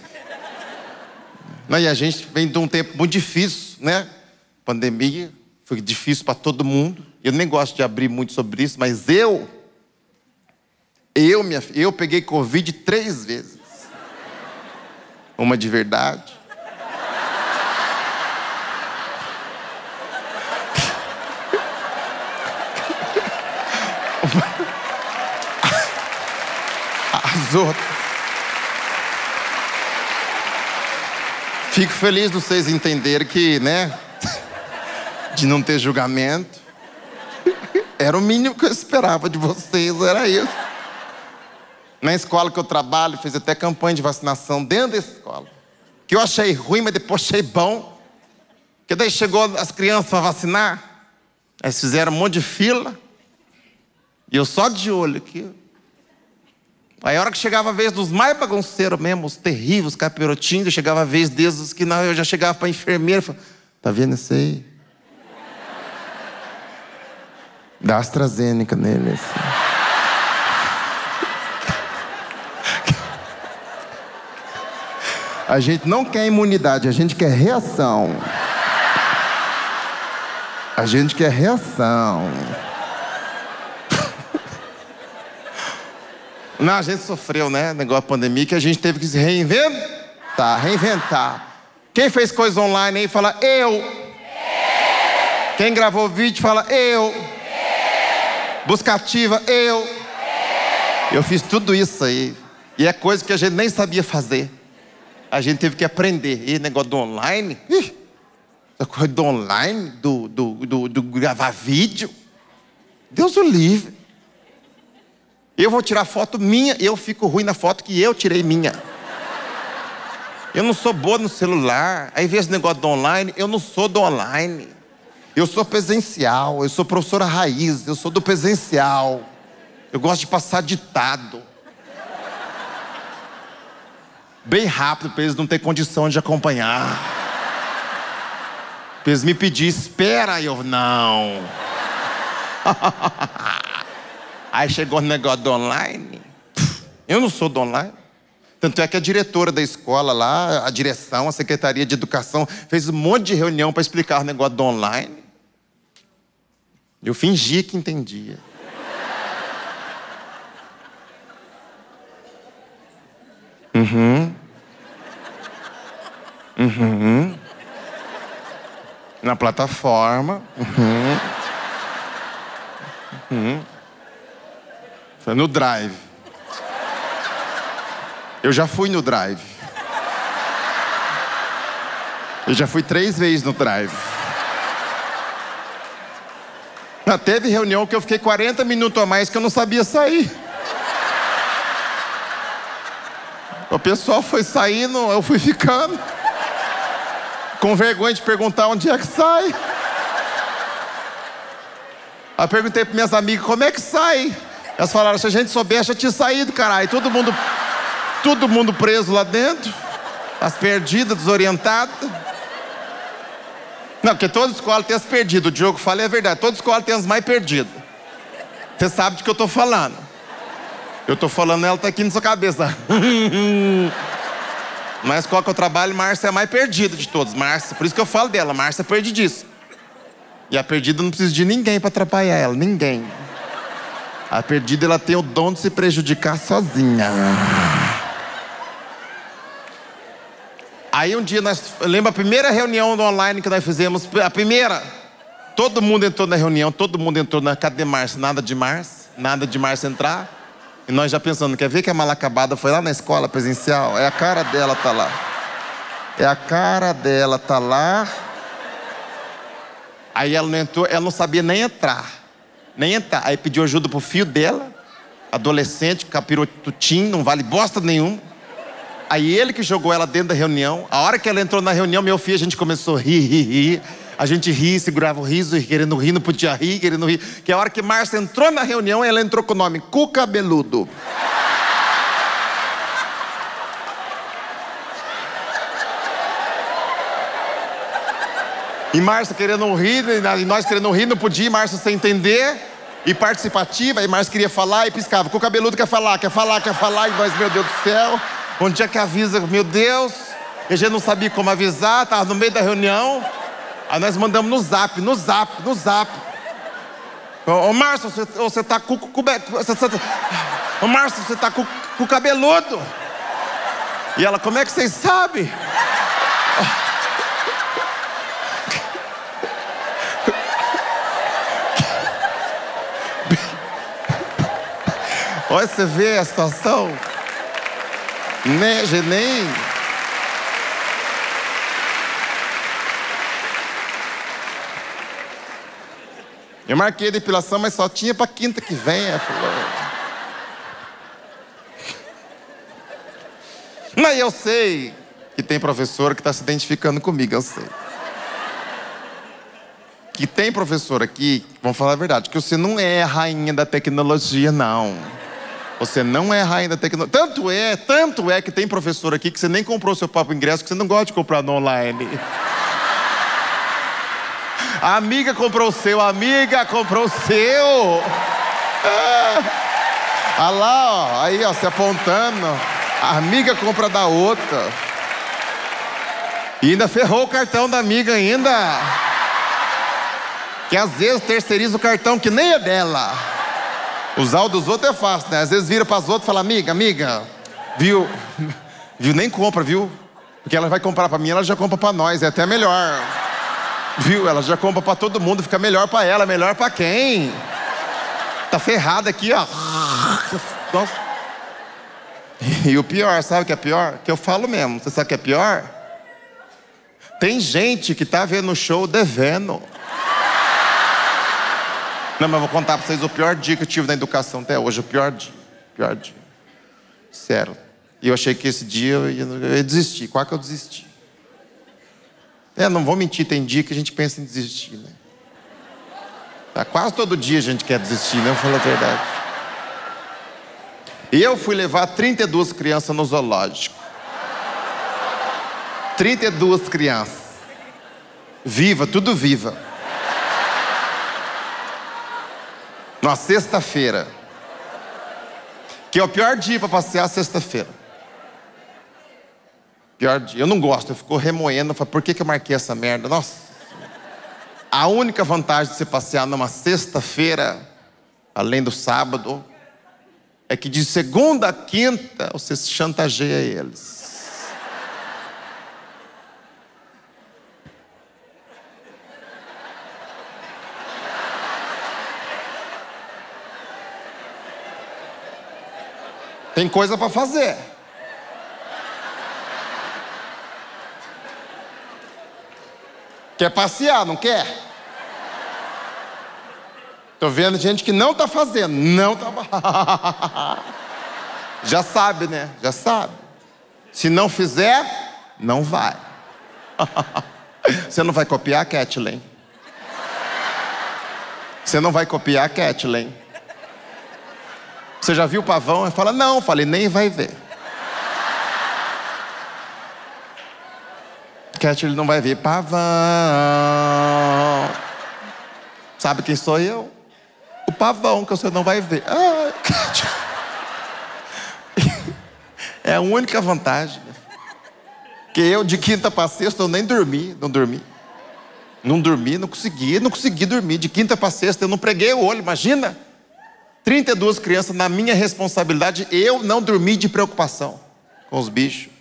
E a gente vem de um tempo muito difícil, né? Pandemia, foi difícil para todo mundo. Eu nem gosto de abrir muito sobre isso, mas eu peguei Covid 3 vezes. Uma de verdade. As outras. Fico feliz de vocês entenderem que, né? De não ter julgamento. Era o mínimo que eu esperava de vocês, era isso. Na escola que eu trabalho, fiz até campanha de vacinação dentro da escola. Que eu achei ruim, mas depois achei bom. Porque daí chegou as crianças para vacinar. Eles fizeram um monte de fila. E eu só de olho aqui. Aí a hora que chegava a vez dos mais bagunceiros mesmo, os terríveis, os capirotinhos, chegava a vez desses que não, eu já chegava para a enfermeira e falava, tá vendo isso aí? Dá AstraZeneca nele assim. A gente não quer imunidade, a gente quer reação. A gente quer reação. Não, a gente sofreu, né? Negócio da pandemia, que a gente teve que se reinventar. Quem fez coisa online aí fala eu. Quem gravou vídeo fala eu. Buscativa, eu. Eu fiz tudo isso aí. E é coisa que a gente nem sabia fazer. A gente teve que aprender. E negócio do online? Essa coisa do online, do gravar vídeo. Deus o livre. Eu vou tirar foto minha, eu fico ruim na foto que eu tirei minha. Eu não sou boa no celular. Aí vem esse negócio do online, eu não sou do online. Eu sou presencial, eu sou professora raiz, eu sou do presencial. Eu gosto de passar ditado. Bem rápido, para eles não terem condição de acompanhar. Para eles me pedirem, espera, eu não. Aí chegou o negócio do online. Eu não sou do online. Tanto é que a diretora da escola lá, a direção, a secretaria de educação, fez um monte de reunião para explicar o negócio do online. Eu fingi que entendia. Na plataforma. Foi no Drive. Eu já fui no Drive. Eu já fui 3 vezes no Drive. Já teve reunião que eu fiquei 40 minutos a mais que eu não sabia sair. O pessoal foi saindo, eu fui ficando. Com vergonha de perguntar onde é que sai. Aí eu perguntei para minhas amigas, como é que sai? Elas falaram, se a gente soubesse, já tinha saído, caralho. Todo mundo preso lá dentro. As perdidas, desorientadas. Não, porque toda escola tem as perdidas. O Diogo fala, é verdade. Toda escola tem as mais perdidas. Você sabe do que eu tô falando. Eu tô falando, ela tá aqui na sua cabeça. Na escola que eu trabalho, Márcia é a mais perdida de todos. Márcia, por isso que eu falo dela. Márcia é perdidíssima. E a perdida não precisa de ninguém para atrapalhar ela. Ninguém. A perdida, ela tem o dom de se prejudicar sozinha. Aí um dia, eu lembro a primeira reunião do online que nós fizemos. A primeira. Todo mundo entrou na reunião. Todo mundo entrou na... Cadê Márcia? Nada de Márcia entrar. E nós já pensando, quer ver que a mala acabada foi lá na escola presencial? É a cara dela, tá lá. É a cara dela, tá lá. Aí ela não entrou, ela não sabia nem entrar. Aí pediu ajuda pro filho dela, adolescente, capirotinho, não vale bosta nenhuma. Aí ele que jogou ela dentro da reunião. A hora que ela entrou na reunião, meu filho, a gente começou a rir. A gente ria, segurava o riso, querendo rir, não podia rir, querendo rir. Que a hora que Márcia entrou na reunião, ela entrou com o nome Cu Cabeludo. E Márcia querendo rir, e nós querendo rir, não podia, Márcia sem entender, e participativa, e Márcia queria falar e piscava. Com o cabeludo quer falar, e nós, meu Deus do céu, onde é que avisa, meu Deus? E a gente não sabia como avisar, estava no meio da reunião, aí nós mandamos no zap. Ô Márcia, você tá com ô Márcia, você tá com o cabeludo. E ela, como é que vocês sabem? Olha, você vê a situação? Né, nem... Eu marquei a depilação, mas só tinha pra quinta que vem. Ela falou. Mas eu sei que tem professor que está se identificando comigo, eu sei. Que tem professor aqui, vamos falar a verdade, que você não é a rainha da tecnologia, não. Você não é a rainha da tecnologia. Tanto é que tem professor aqui que você nem comprou seu próprio ingresso, que você não gosta de comprar no online. A amiga comprou o seu, Ah lá, ó, aí, ó, se apontando. A amiga compra da outra. E ainda ferrou o cartão da amiga ainda. Que às vezes terceiriza o cartão que nem é dela. Usar o dos outros é fácil, né? Às vezes vira para as outras e fala, amiga, viu, nem compra, viu? Porque ela vai comprar para mim, ela já compra para nós, é até melhor. Viu? Ela já compra para todo mundo, fica melhor para ela, melhor para quem? Tá ferrada aqui, ó. Nossa. E o pior, sabe o que é pior? Que eu falo mesmo, você sabe o que é pior? Tem gente que tá vendo o show devendo. Não, mas eu vou contar pra vocês o pior dia que eu tive na educação até hoje. O pior dia. Sério. E eu achei que esse dia eu ia desistir. Quase que eu desisti. Não vou mentir, tem dia que a gente pensa em desistir, né? Quase todo dia a gente quer desistir, né? Eu falo a verdade. E eu fui levar 32 crianças no zoológico. 32 crianças. Viva, tudo viva. Numa sexta-feira. Que é o pior dia para passear, sexta-feira. Pior dia. Eu não gosto, eu fico remoendo. Eu falo, por que eu marquei essa merda? Nossa. A única vantagem de você passear numa sexta-feira, além do sábado, é que de segunda a quinta você chantageia eles. Tem coisa para fazer. Quer passear, não quer? Tô vendo gente que não tá fazendo, não tá. Já sabe, né? Já sabe. Se não fizer, não vai. Você não vai copiar, Kathleen? Você não vai copiar, Kathleen? Você já viu o pavão? Eu falo, não. Eu falei, nem vai ver. Kathleen não vai ver. Pavão. Sabe quem sou eu? O pavão que você não vai ver. É a única vantagem. Que eu de quinta para sexta eu nem dormi. Não consegui dormir. De quinta para sexta eu não preguei o olho, imagina. 32 crianças na minha responsabilidade, eu não dormi de preocupação com os bichos.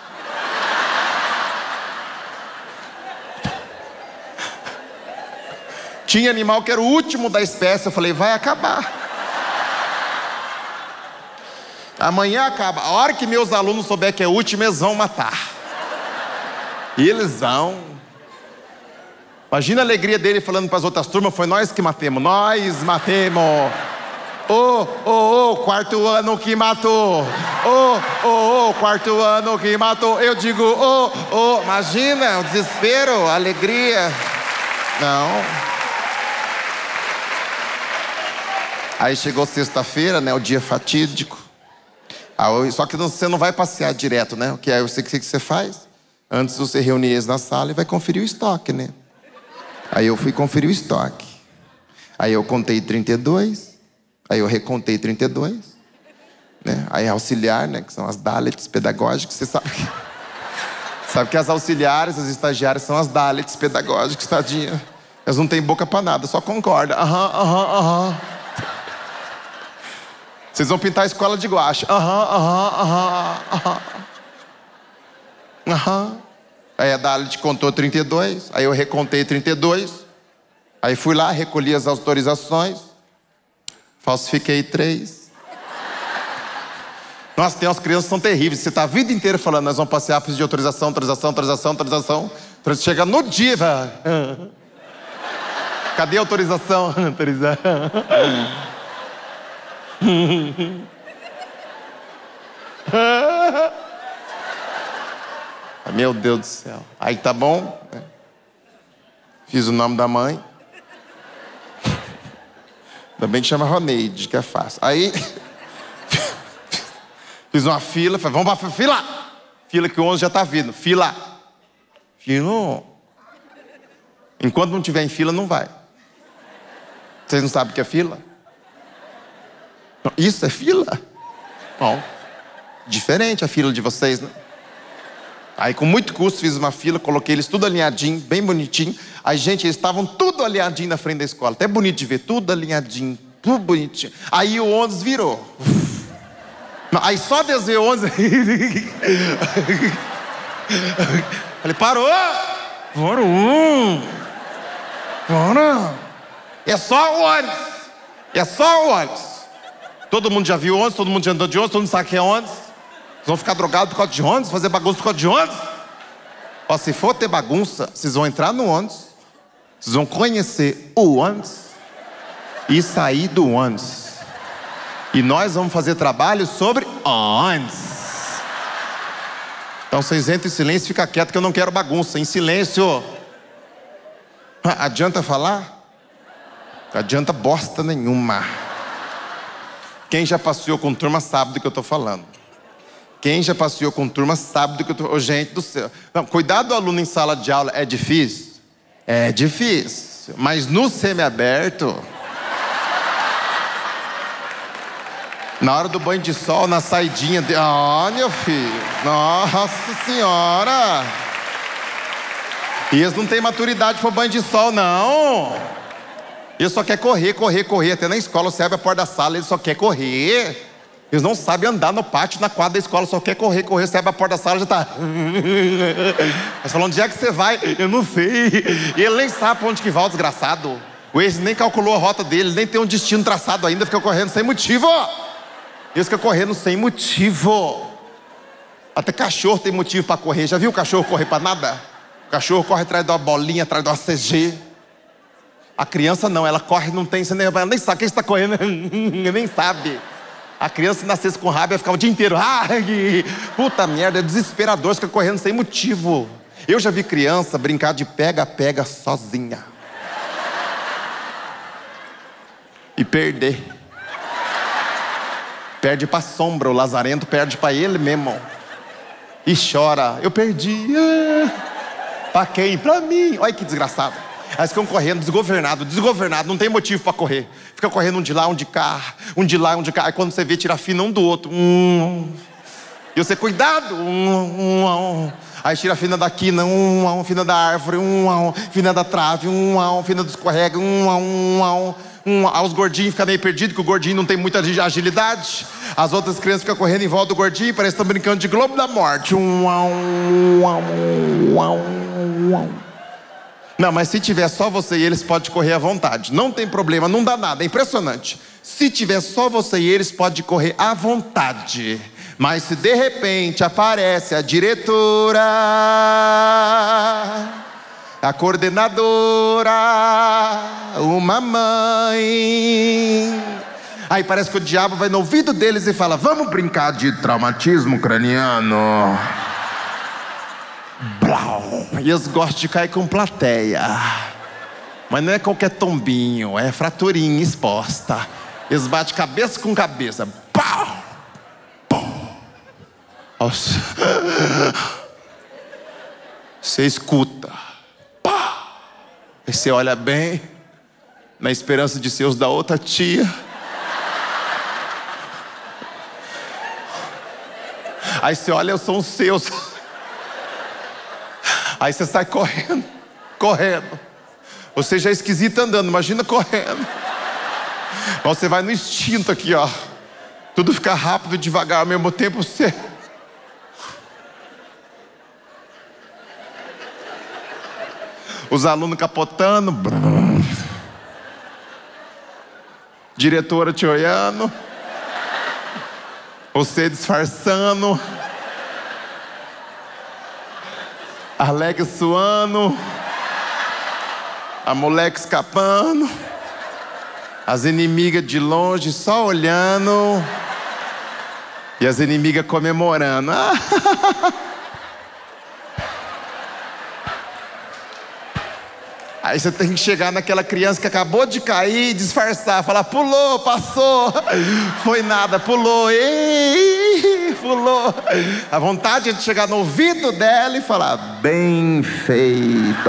Tinha animal que era o último da espécie, eu falei, vai acabar. Amanhã acaba. A hora que meus alunos souber que é o último, eles vão matar. E eles vão. Imagina a alegria dele falando para as outras turmas, foi nós que matemos. Nós matemos. Quarto ano que matou. Quarto ano que matou. Eu digo, imagina o desespero, a alegria. Não. Aí chegou sexta-feira, né? O dia fatídico. Só que você não vai passear direto, né? O que eu sei que você faz? Antes você reunir eles na sala e vai conferir o estoque, né? Aí eu fui conferir o estoque. Aí eu contei 32. Aí eu recontei 32. Né? Aí auxiliar, né? Que são as Dalits pedagógicas. Você sabe que... Sabe que as auxiliares, as estagiárias são as Dalits pedagógicas, tadinha. Elas não têm boca pra nada, só concordam. Aham. Vocês vão pintar a escola de guache. Aham. Aí a Dalit contou 32. Aí eu recontei 32. Aí fui lá, recolhi as autorizações. Falsifiquei 3. Nossa, tem umas crianças que são terríveis. Você tá a vida inteira falando, nós vamos passear, preciso de autorização. Chega no dia, vai. Cadê a autorização? Meu Deus do céu. Aí tá bom. Fiz o nome da mãe. Ainda bem que chama Roneide, que é fácil. Aí fiz uma fila. Falei, vamos pra fila. Fila que o 11 já tá vindo. Fila. Enquanto não tiver em fila, não vai. Vocês não sabem o que é fila? Isso é fila? Bom, diferente a fila de vocês, né? Aí com muito custo fiz uma fila, coloquei eles tudo alinhadinho, bem bonitinho. Aí, gente, eles estavam tudo alinhadinho na frente da escola. Até bonito de ver, tudo alinhadinho, tudo bonitinho. Aí o 11 virou. Aí só Deus vê o 11. Ele parou. Bora. É só o ônibus. É só o ônibus. Todo mundo já viu ônibus, todo mundo já andou de ônibus, todo mundo sabe que é ônibus. Vocês vão ficar drogados por causa de ônibus, fazer bagunça por causa de ônibus. Ó, se for ter bagunça, vocês vão entrar no ônibus, vocês vão conhecer o ônibus e sair do ônibus. E nós vamos fazer trabalho sobre ônibus. Então vocês entram em silêncio e ficam quietos que eu não quero bagunça. Em silêncio. Adianta falar? Não adianta bosta nenhuma. Quem já passeou com turma sabe do que eu estou falando. Quem já passeou com turma sabe do que eu estou... Gente do céu. Não, cuidar do aluno em sala de aula é difícil? É difícil. Mas no semiaberto... Na hora do banho de sol, na saidinha... meu filho. Nossa Senhora. E eles não têm maturidade para banho de sol, não. Eles só querem correr. Até na escola, você abre a porta da sala, eles só querem correr. Eles não sabem andar no pátio, na quadra da escola, só quer correr. Você abre a porta da sala, já tá... Mas falando, onde é que você vai? Eu não sei. E ele nem sabe pra onde que vai, o desgraçado. O ex nem calculou a rota dele, nem tem um destino traçado ainda, fica correndo sem motivo. Eles ficam correndo sem motivo. Até cachorro tem motivo pra correr. Já viu o cachorro correr pra nada? O cachorro corre atrás de uma bolinha, atrás de uma CG. A criança não, ela corre, não tem, ela nem sabe quem está correndo, nem sabe. A criança nascesse com raiva ia ficar o dia inteiro. Puta merda, é desesperador, fica correndo sem motivo. Eu já vi criança brincar de pega-pega sozinha. E perder. Perde pra sombra, o lazarento perde pra ele mesmo. E chora, eu perdi. Pra quem? Pra mim. Olha que desgraçado. Aí ficam correndo, desgovernado, não tem motivo pra correr. Fica correndo um de lá, um de cá, um de lá, um de cá. Aí quando você vê, tira a fina um do outro. E você, cuidado. Aí tira a fina da quina, fina da árvore, fina da trave, fina do escorrega, Os gordinhos ficam meio perdidos, que o gordinho não tem muita agilidade. As outras crianças ficam correndo em volta do gordinho, parece que estão brincando de Globo da Morte. Não, mas se tiver só você e eles, pode correr à vontade. Não tem problema, não dá nada, é impressionante. Se tiver só você e eles, pode correr à vontade. Mas se de repente aparece a diretora, a coordenadora, uma mãe, aí parece que o diabo vai no ouvido deles e fala: vamos brincar de traumatismo craniano. Blau. E eles gostam de cair com plateia. Mas não é qualquer tombinho, é fraturinha exposta. Eles batem cabeça com cabeça. Pau! Pum! Nossa. Você escuta. Pá! Aí você olha bem, na esperança de ser os da outra tia. Aí você olha, são os seus. Aí você sai correndo, correndo. Você já é esquisito andando, imagina correndo. Mas você vai no instinto aqui, ó. Tudo fica rápido e devagar ao mesmo tempo. Você... Os alunos capotando. Diretora te olhando. Você disfarçando. Arleque suando. A moleque escapando. As inimigas de longe só olhando. E as inimigas comemorando. Aí você tem que chegar naquela criança que acabou de cair e disfarçar. Falar, pulou, passou. Foi nada, pulou. Ei, pulou. A vontade é de chegar no ouvido dela e falar, bem feito.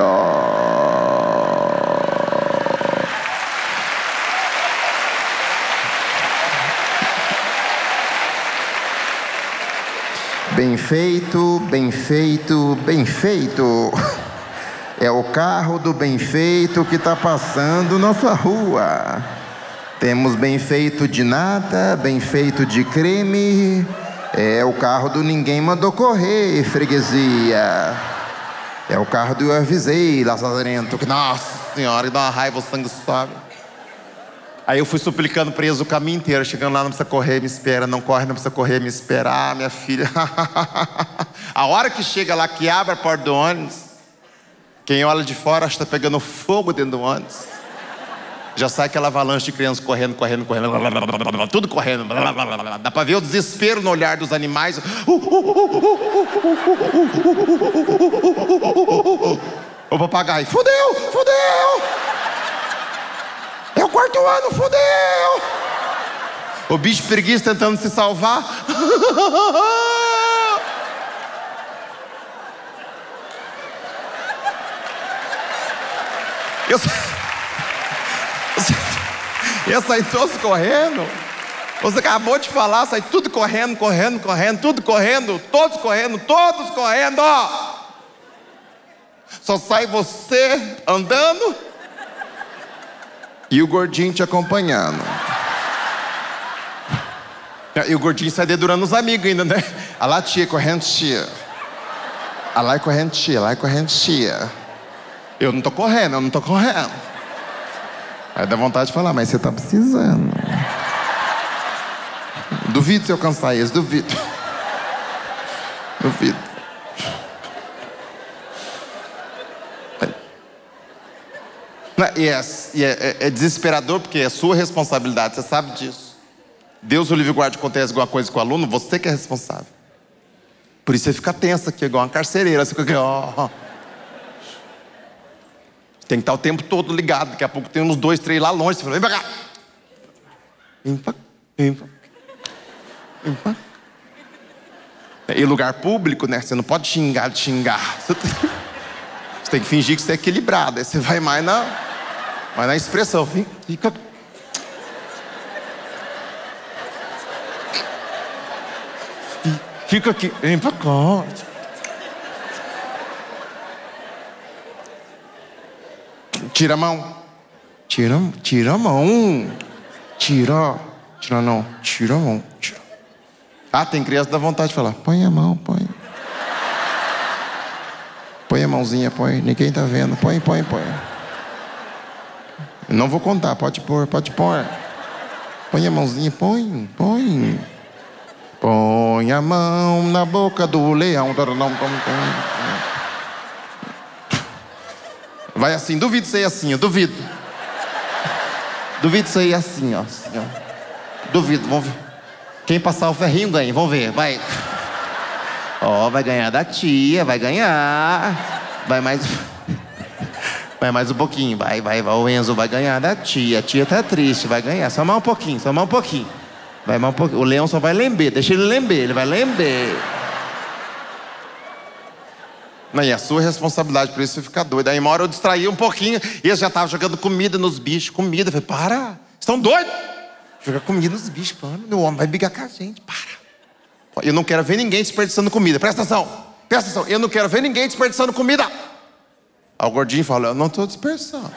Bem feito, bem feito, bem feito. É o carro do bem feito que está passando nossa rua. Temos bem feito de nada, bem feito de creme. É o carro do ninguém mandou correr, freguesia. É o carro do eu avisei, lazarento. Que nossa senhora, que dá uma raiva, o sangue sobe. Aí eu fui suplicando preso o caminho inteiro. Chegando lá, não precisa correr, me espera. Não corre, não precisa correr, me espera. Ah, minha filha. A hora que chega lá, que abre a porta do ônibus, quem olha de fora acha que está pegando fogo dentro do ônibus. Já sai aquela avalanche de crianças correndo, correndo, correndo. Tudo correndo. Dá para ver o desespero no olhar dos animais. O papagaio. Fudeu, fudeu. É o quarto ano, fudeu. O bicho preguiça tentando se salvar. Eu saí todos correndo. Você acabou de falar, sai tudo correndo, correndo, correndo, tudo correndo, todos correndo, todos correndo. Só sai você andando e o gordinho te acompanhando. E o gordinho sai dedurando os amigos ainda, né? A lá tia, correndo tia. A lá é correndo tia, lá é correndo tia. Eu não tô correndo, eu não tô correndo. Aí dá vontade de falar, mas você tá precisando. Duvido se eu alcançar esse, duvido. Duvido. E é desesperador porque é sua responsabilidade, você sabe disso. Deus o livre guarde, acontece alguma coisa com o aluno, você que é responsável. Por isso você fica tenso aqui, igual uma carcereira. Você fica aqui, ó. Tem que estar o tempo todo ligado. Daqui a pouco tem uns 2, 3 lá longe. Você fala, vem pra cá. Vem pra cá. Vem pra cá. Vem pra cá. E lugar público, né? Você não pode xingar de xingar. Você tem que fingir que você é equilibrado. Aí você vai mais na expressão. Fica. Fica aqui. Vem pra cá. Tira a mão. Tira a mão. Tira não. Tira a mão. Tira. Ah, tem criança que dá vontade de falar. Põe a mão, põe. Põe a mãozinha, põe. Ninguém tá vendo. Põe. Não vou contar, pode pôr. Põe a mãozinha, põe. Põe a mão na boca do leão. Vai assim, duvido isso aí assim, eu duvido. Duvido isso aí assim, ó. Duvido, vamos ver. Quem passar o ferrinho ganha, vamos ver, vai. Ó, vai ganhar da tia, vai ganhar. Vai Vai mais um pouquinho, vai. O Enzo vai ganhar da tia. A tia tá triste, vai ganhar. Só mais um pouquinho. Vai mais um pouquinho. O Leão só vai lember, deixa ele lember, ele vai lember. Não, e a sua responsabilidade por isso é ficar doido. Aí uma hora eu distraí um pouquinho e eles já estavam jogando comida nos bichos. Comida. Eu falei, para, estão doidos? Jogar comida nos bichos, mano. O homem vai brigar com a gente, para. Eu não quero ver ninguém desperdiçando comida. Presta atenção. Eu não quero ver ninguém desperdiçando comida. Aí o gordinho fala, eu não estou dispersando.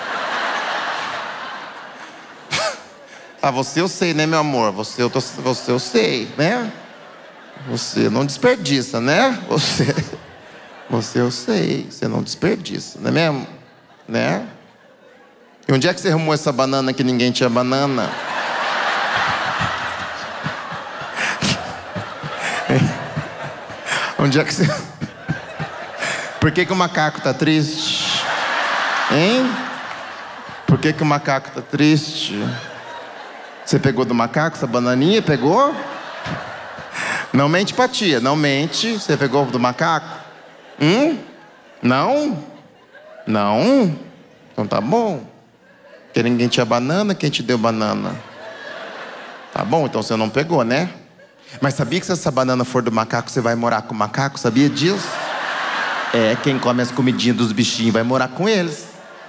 Ah, você eu sei, né, meu amor? Você eu sei, né? Você não desperdiça, né? Você eu sei, você não desperdiça, não é mesmo? Né? E onde é que você arrumou essa banana que ninguém tinha banana? Onde é que você... Por que o macaco tá triste? Hein? Por que o macaco tá triste? Você pegou do macaco essa bananinha? Pegou? Não mente pra tia, não mente. Você pegou do macaco? Não? Não? Então tá bom. Porque ninguém tinha banana, quem te deu banana? Tá bom, então você não pegou, né? Mas sabia que se essa banana for do macaco, você vai morar com o macaco? Sabia disso? É, quem come as comidinhas dos bichinhos vai morar com eles.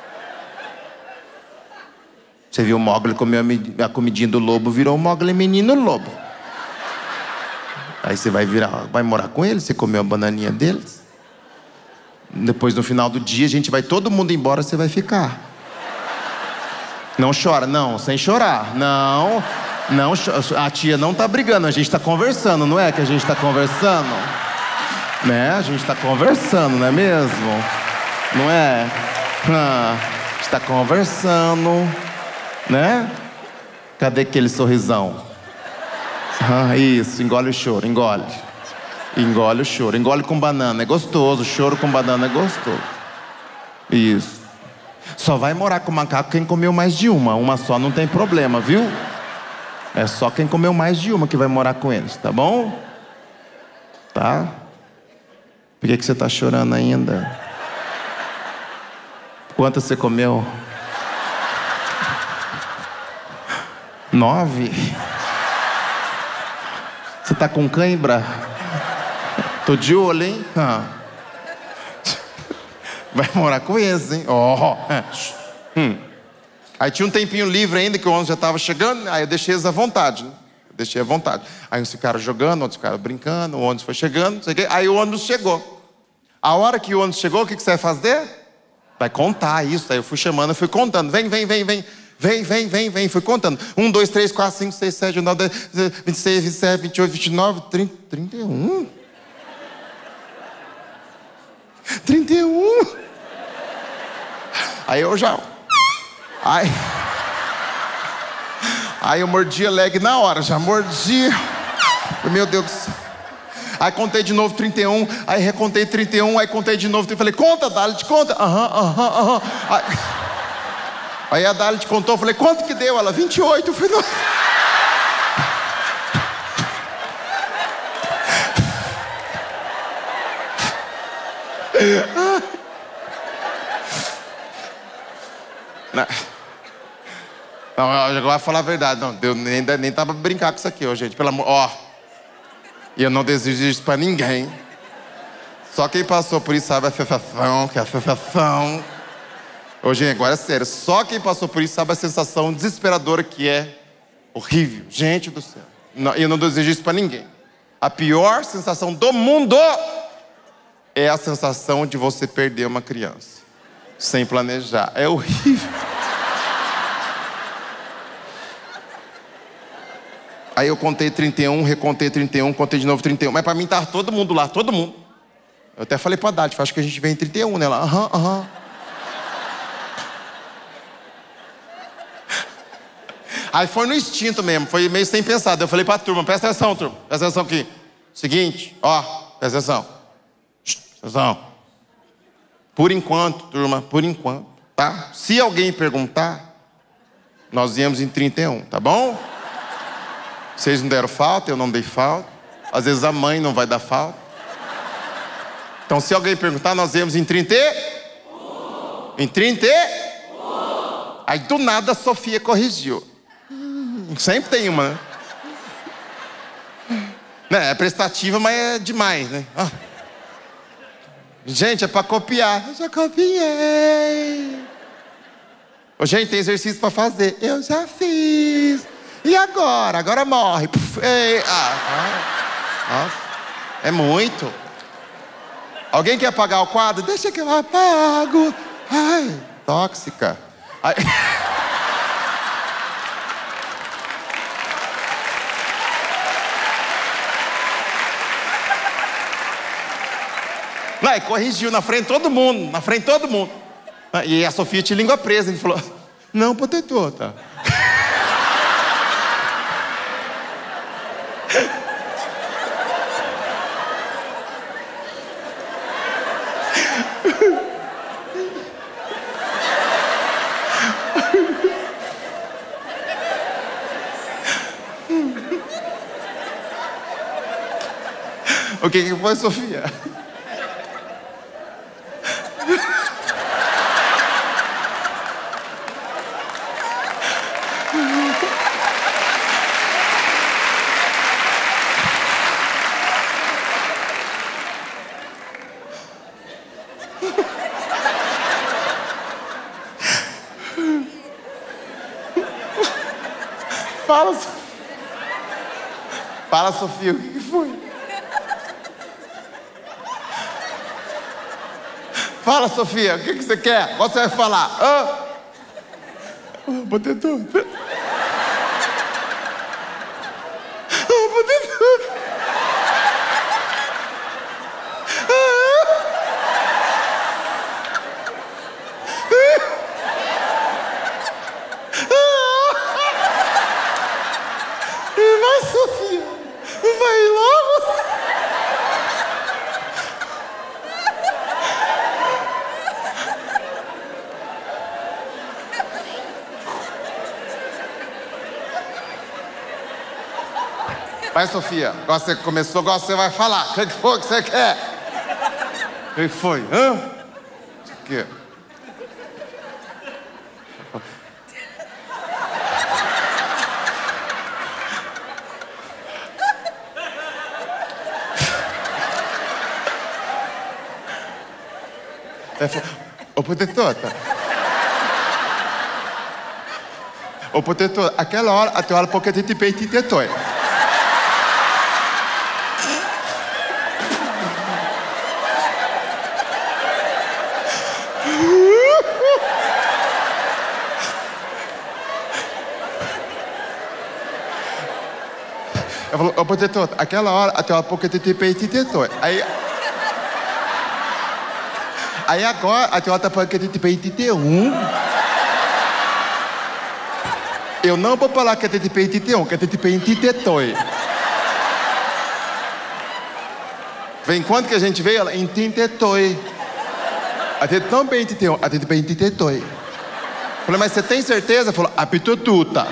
Você viu o Mowgli comer a comidinha do lobo, virou o Mowgli menino lobo. Aí você vai morar com eles, você comeu a bananinha deles. Depois, no final do dia, a gente vai todo mundo embora, você vai ficar. Não chora, não, sem chorar. Não, a tia não tá brigando, a gente tá conversando, não é que a gente tá conversando? Né? A gente tá conversando, não é mesmo? Não é? A gente tá conversando, né? Cadê aquele sorrisão? Isso, engole o choro, engole. Engole o choro, engole com banana, é gostoso, choro com banana é gostoso. Isso. Só vai morar com o macaco quem comeu mais de uma só não tem problema, viu? É só quem comeu mais de uma que vai morar com eles, tá bom? Tá? Por que você tá chorando ainda? Quantas você comeu? 9? Você tá com cãibra? Tô de olho, hein? Vai morar com eles, hein? Aí tinha um tempinho livre ainda, que o ônibus já estava chegando. Aí eu deixei eles à vontade, né? Aí uns ficaram jogando, outros ficaram brincando. O ônibus foi chegando, aí o ônibus chegou. A hora que o ônibus chegou, o que você vai fazer? Vai contar isso. Aí eu fui chamando, eu fui contando. Vem. Fui contando. 1, 2, 3, 4, 5, 6, 7, 9, 10, 26, 27, 28, 29, 30, 31. 31. Aí eu já... Aí eu mordi a leg na hora, já mordi. Meu Deus do céu. Aí contei de novo 31, aí recontei 31, aí contei de novo. Falei, conta, Dalit, conta. Aham. Aí a Dalit contou, falei, quanto que deu? Ela, 28. Eu falei, não. Não, agora vou falar a verdade. Não, eu nem tava pra brincar com isso aqui, ó, gente. Pelo amor, ó. E eu não desejo isso pra ninguém. Só quem passou por isso sabe a sensação, que é a sensação. Ô, gente, agora é sério. Só quem passou por isso sabe a sensação desesperadora que é. Horrível. Gente do céu. E eu não desejo isso pra ninguém. A pior sensação do mundo é a sensação de você perder uma criança. Sem planejar. É horrível. Aí eu contei 31, recontei 31, contei de novo 31. Mas pra mim tava todo mundo lá, todo mundo. Eu até falei pra Dade, acho que a gente vem em 31, né? Ela, aham. Aí foi no instinto mesmo, foi meio sem pensar. Eu falei pra turma, presta atenção, turma. Presta atenção aqui. Seguinte, ó, presta atenção. Presta atenção. Por enquanto, turma, por enquanto, tá? Se alguém perguntar, nós íamos em 31, tá bom? Vocês não deram falta, eu não dei falta. Às vezes a mãe não vai dar falta. Então, se alguém perguntar, nós íamos em 31. Em 30 Aí do nada a Sofia corrigiu. Sempre tem uma, né? Não, é prestativa, mas é demais, né? Ah. Gente, é pra copiar. Eu já copiei. Ô, gente, tem exercício pra fazer. Eu já fiz. E agora? Agora morre. Puf, ei. Nossa, é muito. Alguém quer apagar o quadro? Deixa que eu apago. Ai, tóxica. Ai. Não, corrigiu na frente de todo mundo, E a Sofia tinha língua presa, ele falou, não, protetor, tá? O que foi, Sofia? Fala, Sofia, o que foi? Fala, Sofia, o que você quer? Qual você vai falar? Botei tudo. Botei tudo. Vai, Sofia. Vai logo. Vai, Sofia. Agora você começou, agora você vai falar. O que foi que você quer? O que foi? O quê? Ô, protetor, tá? Ô, protetor, aquela hora, até a hora porque te peito tetor. Eu falo, ô, protetor, aquela hora, até a hora porque te peito tetor. Aí agora, a teoria tá falando que a gente tem 31. Eu não vou falar que a gente tem 31, que a gente tem 32. Vem quanto que a gente veio? Em 32. A gente não tem 31, a gente tem 32. Falei, mas você tem certeza? Falou, apitututa.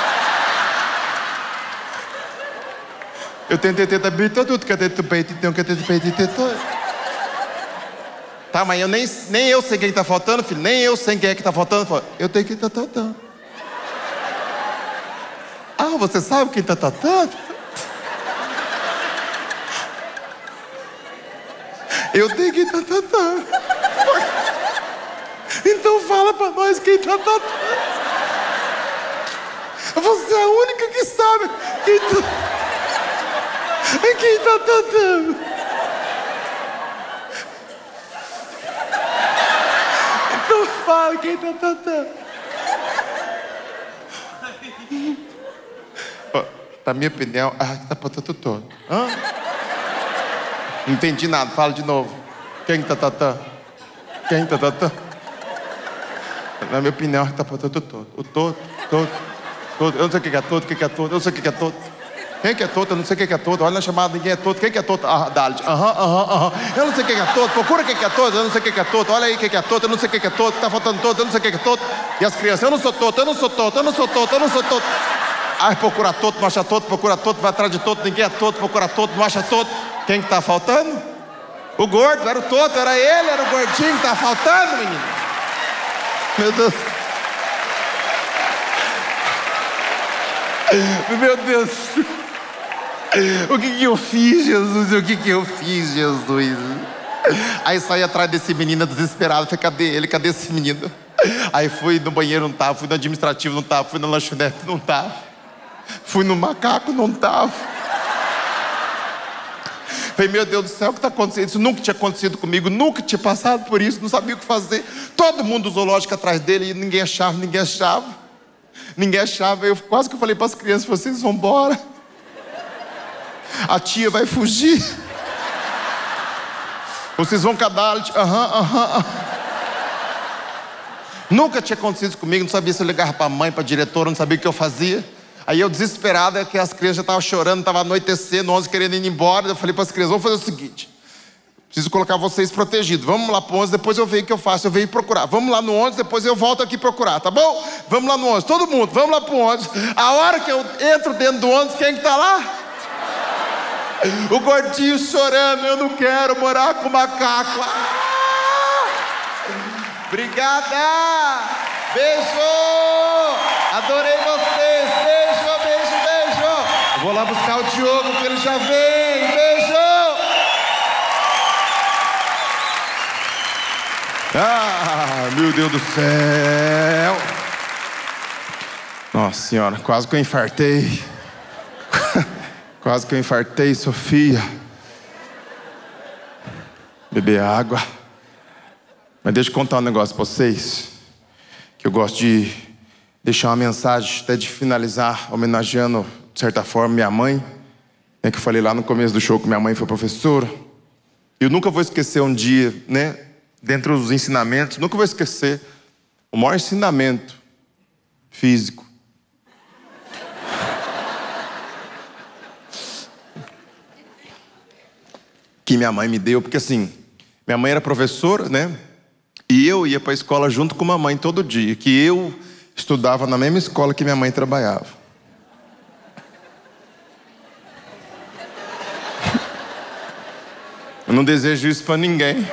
Eu tentei ter apitututa, que a gente tem 31, que a gente tem 32. Tá, mas nem eu sei quem tá faltando, filho. Nem eu sei quem é que tá faltando. Eu tenho que tá faltando. Ah, você sabe quem tá faltando? Eu tenho que tá faltando. Então fala pra nós quem tá faltando. Você é a única que sabe quem tá faltando. Fala quem tá tentando. Na minha opinião, tá botando todo. Não entendi nada, fala de novo. Quem tá tentando? Quem tá tentando? Na minha opinião, tá botando todo. O todo. Eu não sei o que é todo, eu não sei o que é todo. Quem que é todo? Eu não sei o que é todo. Olha na chamada, ninguém é todo. Quem que é todo? Dalit. Eu não sei o que é todo. Procura quem que é todo. Eu não sei o que é todo. Olha aí quem que é todo. Eu não sei o que é todo. Tá faltando todo. Eu não sei o que é todo. E as crianças, eu não sou todo. Aí procura todo, não acha todo. Procura todo, vai atrás de todo. Ninguém é todo. Procura todo, não acha todo. Quem que tá faltando? O gordo. Era o todo. Era ele. Era o gordinho que tá faltando, menino. Meu Deus. Meu Deus. O que eu fiz, Jesus? O que eu fiz, Jesus? Aí saí atrás desse menino desesperado. Falei, cadê ele? Cadê esse menino? Aí fui no banheiro, não tava. Fui no administrativo, não tava. Fui na lanchonete, não tava. Fui no macaco, não tava. Falei, meu Deus do céu, o que está acontecendo? Isso nunca tinha acontecido comigo, nunca tinha passado por isso, não sabia o que fazer. Todo mundo do zoológico atrás dele e ninguém achava, ninguém achava. Ninguém achava. Eu quase que eu falei para as crianças, vocês vão embora. A tia vai fugir. Vocês vão cadar. Nunca tinha acontecido isso comigo, não sabia se eu ligava para a mãe, para a diretora, não sabia o que eu fazia. Aí eu desesperado, que as crianças já estavam chorando, estava anoitecendo, 11 querendo ir embora. Eu falei para as crianças, vamos fazer o seguinte, preciso colocar vocês protegidos. Vamos lá para o 11, depois eu vejo o que eu faço, eu venho procurar. Vamos lá no 11, depois eu volto aqui procurar, tá bom? Vamos lá no 11, todo mundo, vamos lá para o 11. A hora que eu entro dentro do 11, quem que está lá? O gordinho chorando, eu não quero morar com macaco. Obrigada! Beijo! Adorei vocês! Beijo! Eu vou lá buscar o Diogo, que ele já vem! Beijo! Ah, meu Deus do céu! Nossa Senhora, quase que eu infartei. Quase que eu infartei, Sofia. Beber água. Mas deixa eu contar um negócio pra vocês, que eu gosto de deixar uma mensagem, até de finalizar, homenageando, de certa forma, minha mãe, né, que eu falei lá no começo do show que minha mãe foi professora. Eu nunca vou esquecer um dia, né, dentro dos ensinamentos, nunca vou esquecer o maior ensinamento físico. Que minha mãe me deu, porque assim, minha mãe era professora, né? E eu ia para a escola junto com a mamãe todo dia, que eu estudava na mesma escola que minha mãe trabalhava. Eu não desejo isso para ninguém.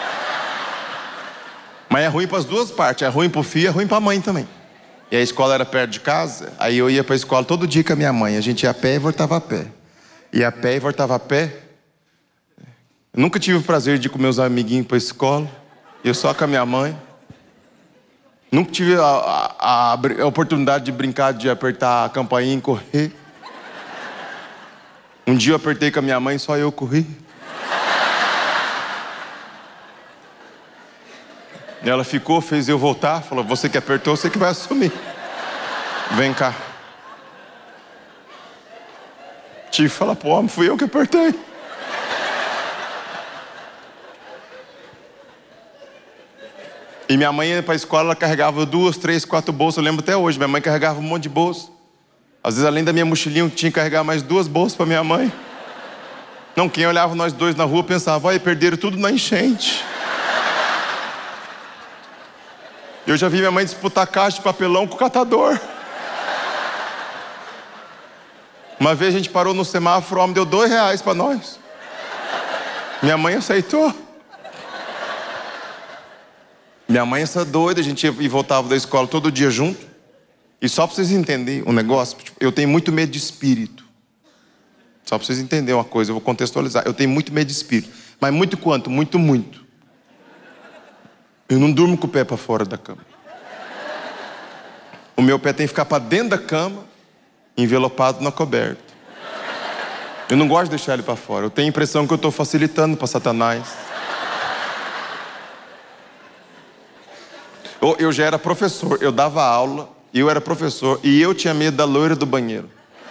Mas é ruim para as duas partes, é ruim para o filho, é ruim para a mãe também. E a escola era perto de casa, aí eu ia para a escola todo dia com a minha mãe. A gente ia a pé e voltava a pé. Ia a pé e voltava a pé. Eu nunca tive o prazer de ir com meus amiguinhos para a escola. Eu só com a minha mãe. Nunca tive a oportunidade de brincar, de apertar a campainha e correr. Um dia eu apertei com a minha mãe, só eu corri. E ela ficou, fez eu voltar. Falou, você que apertou, você que vai assumir. Vem cá. Tive que falar, pô, fui eu que apertei. E minha mãe ia para a escola, ela carregava 2, 3, 4 bolsas. Eu lembro até hoje, minha mãe carregava um monte de bolsa. Às vezes, além da minha mochilinha, eu tinha que carregar mais 2 bolsas para minha mãe. Não, quem olhava nós dois na rua pensava, olha, perderam tudo na enchente. Eu já vi minha mãe disputar caixa de papelão com o catador. Uma vez a gente parou no semáforo, o homem deu R$2 para nós. Minha mãe aceitou. Minha mãe essa doida, a gente ia e voltava da escola todo dia junto. E só para vocês entenderem um negócio, eu tenho muito medo de espírito. Só para vocês entenderem uma coisa, eu vou contextualizar. Eu tenho muito medo de espírito. Mas muito quanto? Muito, muito. Eu não durmo com o pé para fora da cama. O meu pé tem que ficar para dentro da cama, envelopado na coberta. Eu não gosto de deixar ele para fora. Eu tenho a impressão que eu estou facilitando para Satanás. Eu já era professor, eu dava aula, eu era professor e eu tinha medo da loira do banheiro.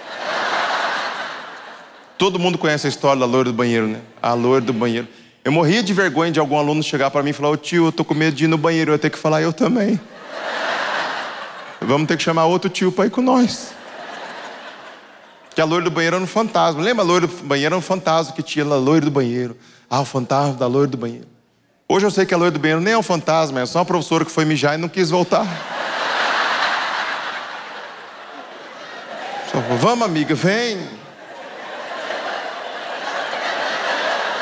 Todo mundo conhece a história da loira do banheiro, né? A loira do banheiro. Eu morria de vergonha de algum aluno chegar para mim e falar, ô tio, eu tô com medo de ir no banheiro. Eu ia ter que falar, eu também. Vamos ter que chamar outro tio para ir com nós. Que a loira do banheiro era um fantasma. Lembra a loira do banheiro? Era um fantasma que tinha lá, a loira do banheiro. Ah, o fantasma da loira do banheiro. Hoje eu sei que a loira do banheiro nem é um fantasma, é só uma professora que foi mijar e não quis voltar. Só falou, vamos amiga, vem.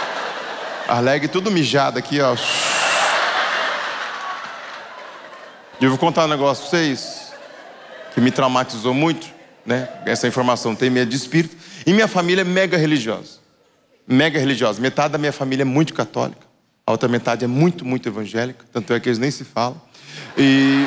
A leg tudo mijada aqui, ó. E eu vou contar um negócio pra vocês que me traumatizou muito, né? Essa informação tem medo de espírito. E minha família é mega religiosa. Mega religiosa. Metade da minha família é muito católica. A outra metade é muito, muito evangélica. Tanto é que eles nem se falam. E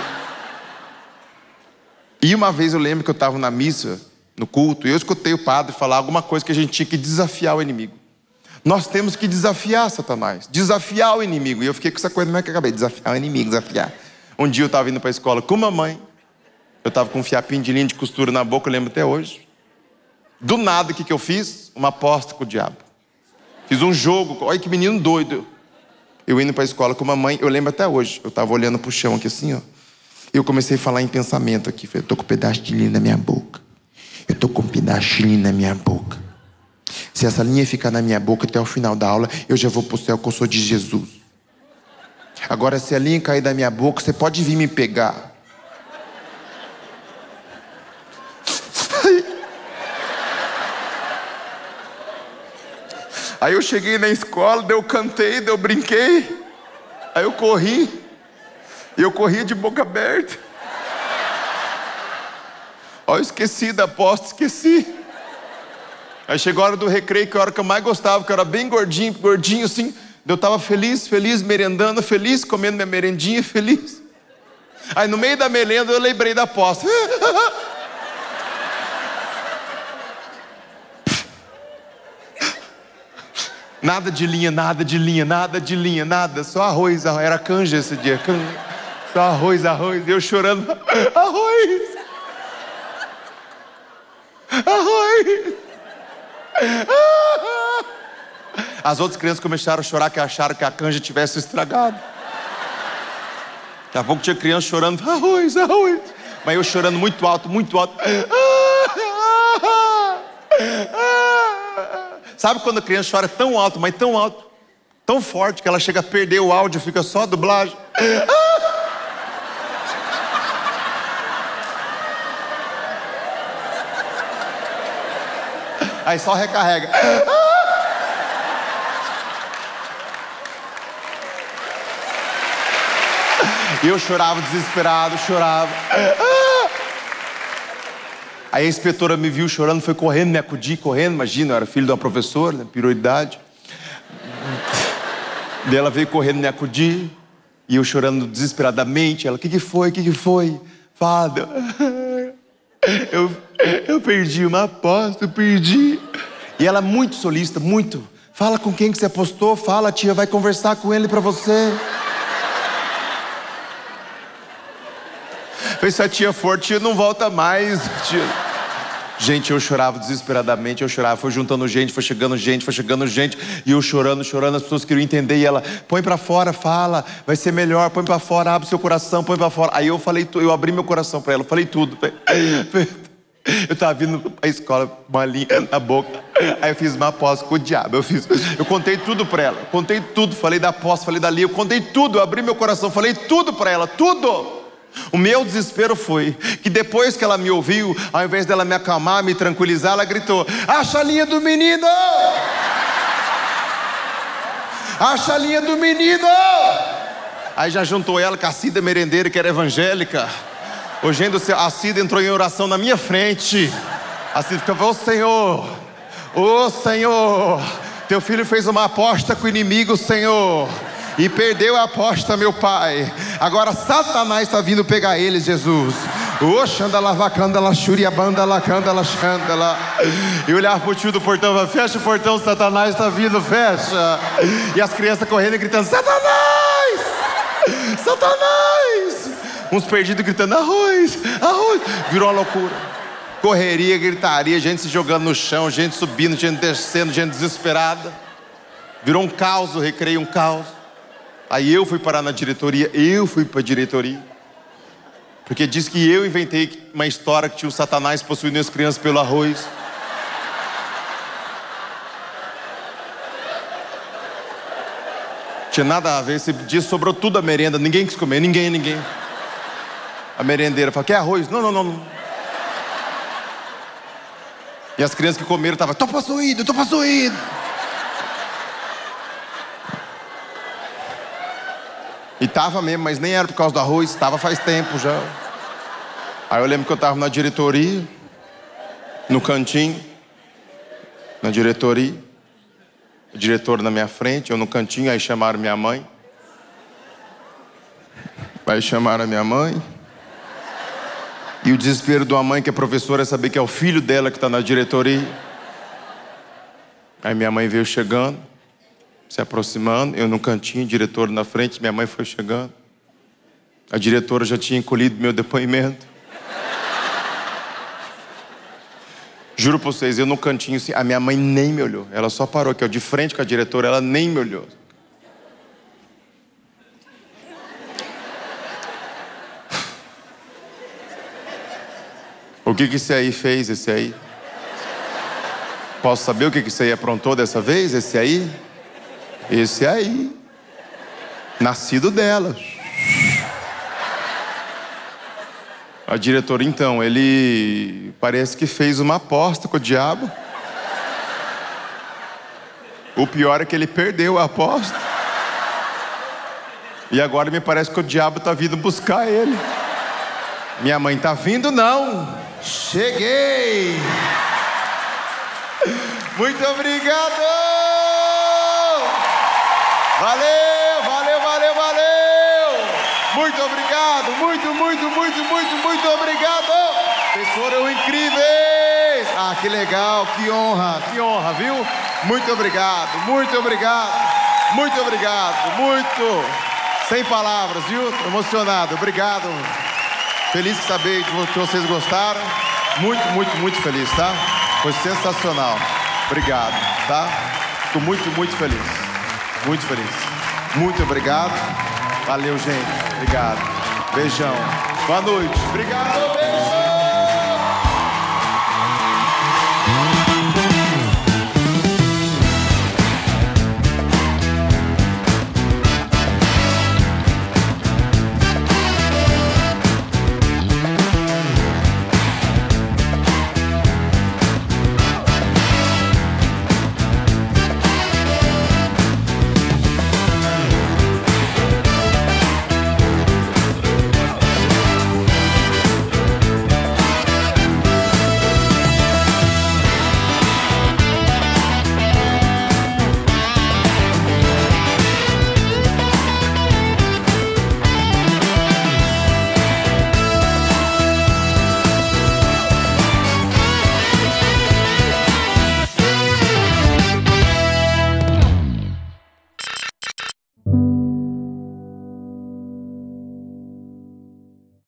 uma vez eu lembro que eu estava na missa, no culto, e eu escutei o padre falar alguma coisa que a gente tinha que desafiar o inimigo. Nós temos que desafiar Satanás, desafiar o inimigo. E eu fiquei com essa coisa na minha cabeça, desafiar o inimigo, desafiar. Um dia eu estava indo para a escola com a mamãe. Eu estava com um fiapinho de linha de costura na boca, eu lembro até hoje. Do nada, o que eu fiz? Uma aposta com o diabo. Fiz um jogo, olha que menino doido. Eu indo para a escola com a mamãe, eu lembro até hoje. Eu estava olhando para o chão aqui assim, ó. Eu comecei a falar em pensamento aqui. Eu tô com um pedaço de linha na minha boca. Eu tô com um pedaço de linha na minha boca. Se essa linha ficar na minha boca até o final da aula, eu já vou pro céu, que eu sou de Jesus. Agora, se a linha cair da minha boca, você pode vir me pegar. Aí eu cheguei na escola, daí eu cantei, daí eu brinquei. Aí eu corri. E eu corria de boca aberta. Ó, eu esqueci da aposta, esqueci. Aí chegou a hora do recreio, que é a hora que eu mais gostava, que eu era bem gordinho, gordinho assim. Eu tava feliz, merendando, feliz, comendo minha merendinha, feliz. Aí no meio da merenda eu lembrei da aposta. Nada de linha, nada de linha, nada de linha, nada. Só arroz, era canja esse dia, canja. Só arroz, arroz. Eu chorando. Arroz. Arroz. As outras crianças começaram a chorar, que acharam que a canja tivesse estragado. Daqui a pouco tinha criança chorando. Arroz, arroz. Mas eu chorando muito alto, muito alto. Sabe quando a criança chora tão alto, mas tão alto, tão forte, que ela chega a perder o áudio, fica só a dublagem? Aí só recarrega. E eu chorava desesperado, chorava. Aí a inspetora me viu chorando, foi correndo, me acudir, correndo. Imagina, eu era filho de uma professora, né, prioridade. Daí ela veio correndo me acudir. E eu chorando desesperadamente. Ela, o que foi? O que foi? Fala, eu perdi uma aposta, eu perdi. E ela muito solista, muito. Fala com quem que você apostou, fala, tia, vai conversar com ele pra você. Falei, se a tia for, tia não volta mais, tia. Gente, eu chorava desesperadamente, eu chorava. Foi juntando gente, foi chegando gente, foi chegando gente. E eu chorando, chorando, as pessoas queriam entender. E ela, põe pra fora, fala, vai ser melhor, põe pra fora, abre seu coração, põe pra fora. Aí eu falei, eu abri meu coração pra ela, falei tudo. Eu tava vindo pra escola, uma linha na boca. Aí eu fiz uma aposta com o diabo. Eu contei tudo pra ela, contei tudo. Falei da aposta, falei da linha, eu contei tudo. Eu abri meu coração, falei tudo pra ela, tudo. O meu desespero foi que depois que ela me ouviu, ao invés dela me acalmar, me tranquilizar, ela gritou, acha a linha do menino! Acha a linha do menino! Aí já juntou ela com a Cida merendeira, que era evangélica. Hoje a Cida entrou em oração na minha frente. A Cida ficava, ô Senhor, teu filho fez uma aposta com o inimigo, Senhor, e perdeu a aposta, meu pai. Agora Satanás está vindo pegar eles, Jesus. E olhava pro tio do portão, fecha o portão, Satanás está vindo, fecha. E as crianças correndo e gritando, Satanás! Satanás! Uns perdidos gritando, arroz, arroz. Virou uma loucura. Correria, gritaria, gente se jogando no chão, gente subindo, gente descendo, gente desesperada. Virou um caos, o recreio, um caos. Aí eu fui parar na diretoria, eu fui para a diretoria. Porque diz que eu inventei uma história que tinha o Satanás possuindo as crianças pelo arroz. Tinha nada a ver, esse dia sobrou tudo a merenda, ninguém quis comer, ninguém. A merendeira falou, quer arroz? Não. E as crianças que comeram estavam, tô possuído. E tava mesmo, mas nem era por causa do arroz, tava faz tempo já. Aí eu lembro que eu tava na diretoria, no cantinho, na diretoria, o diretor na minha frente, eu no cantinho, aí chamaram minha mãe. Aí chamaram a minha mãe. E o desespero de uma mãe que é professora é saber que é o filho dela que está na diretoria. Aí minha mãe veio chegando, se aproximando, eu no cantinho, o diretor na frente, minha mãe foi chegando. A diretora já tinha encolhido meu depoimento. Juro pra vocês, eu no cantinho assim, a minha mãe nem me olhou. Ela só parou aqui, ó, de frente com a diretora, ela nem me olhou. O que esse aí fez, esse aí? Posso saber o que esse aí aprontou dessa vez, esse aí? Esse aí. Nascido dela. A diretora, então, ele parece que fez uma aposta com o diabo. O pior é que ele perdeu a aposta. E agora me parece que o diabo tá vindo buscar ele. Minha mãe tá vindo, não. Cheguei. Muito obrigado. Valeu, valeu, valeu, valeu. Muito obrigado, muito obrigado. Vocês foram incríveis. Ah, que legal, que honra, viu? Muito obrigado, muito obrigado, muito obrigado, muito. Sem palavras, viu? Emocionado, obrigado. Feliz de saber que vocês gostaram. Muito feliz, tá? Foi sensacional. Obrigado, tá? Fico muito feliz. Muito feliz. Muito obrigado. Valeu, gente. Obrigado. Beijão. Boa noite. Obrigado.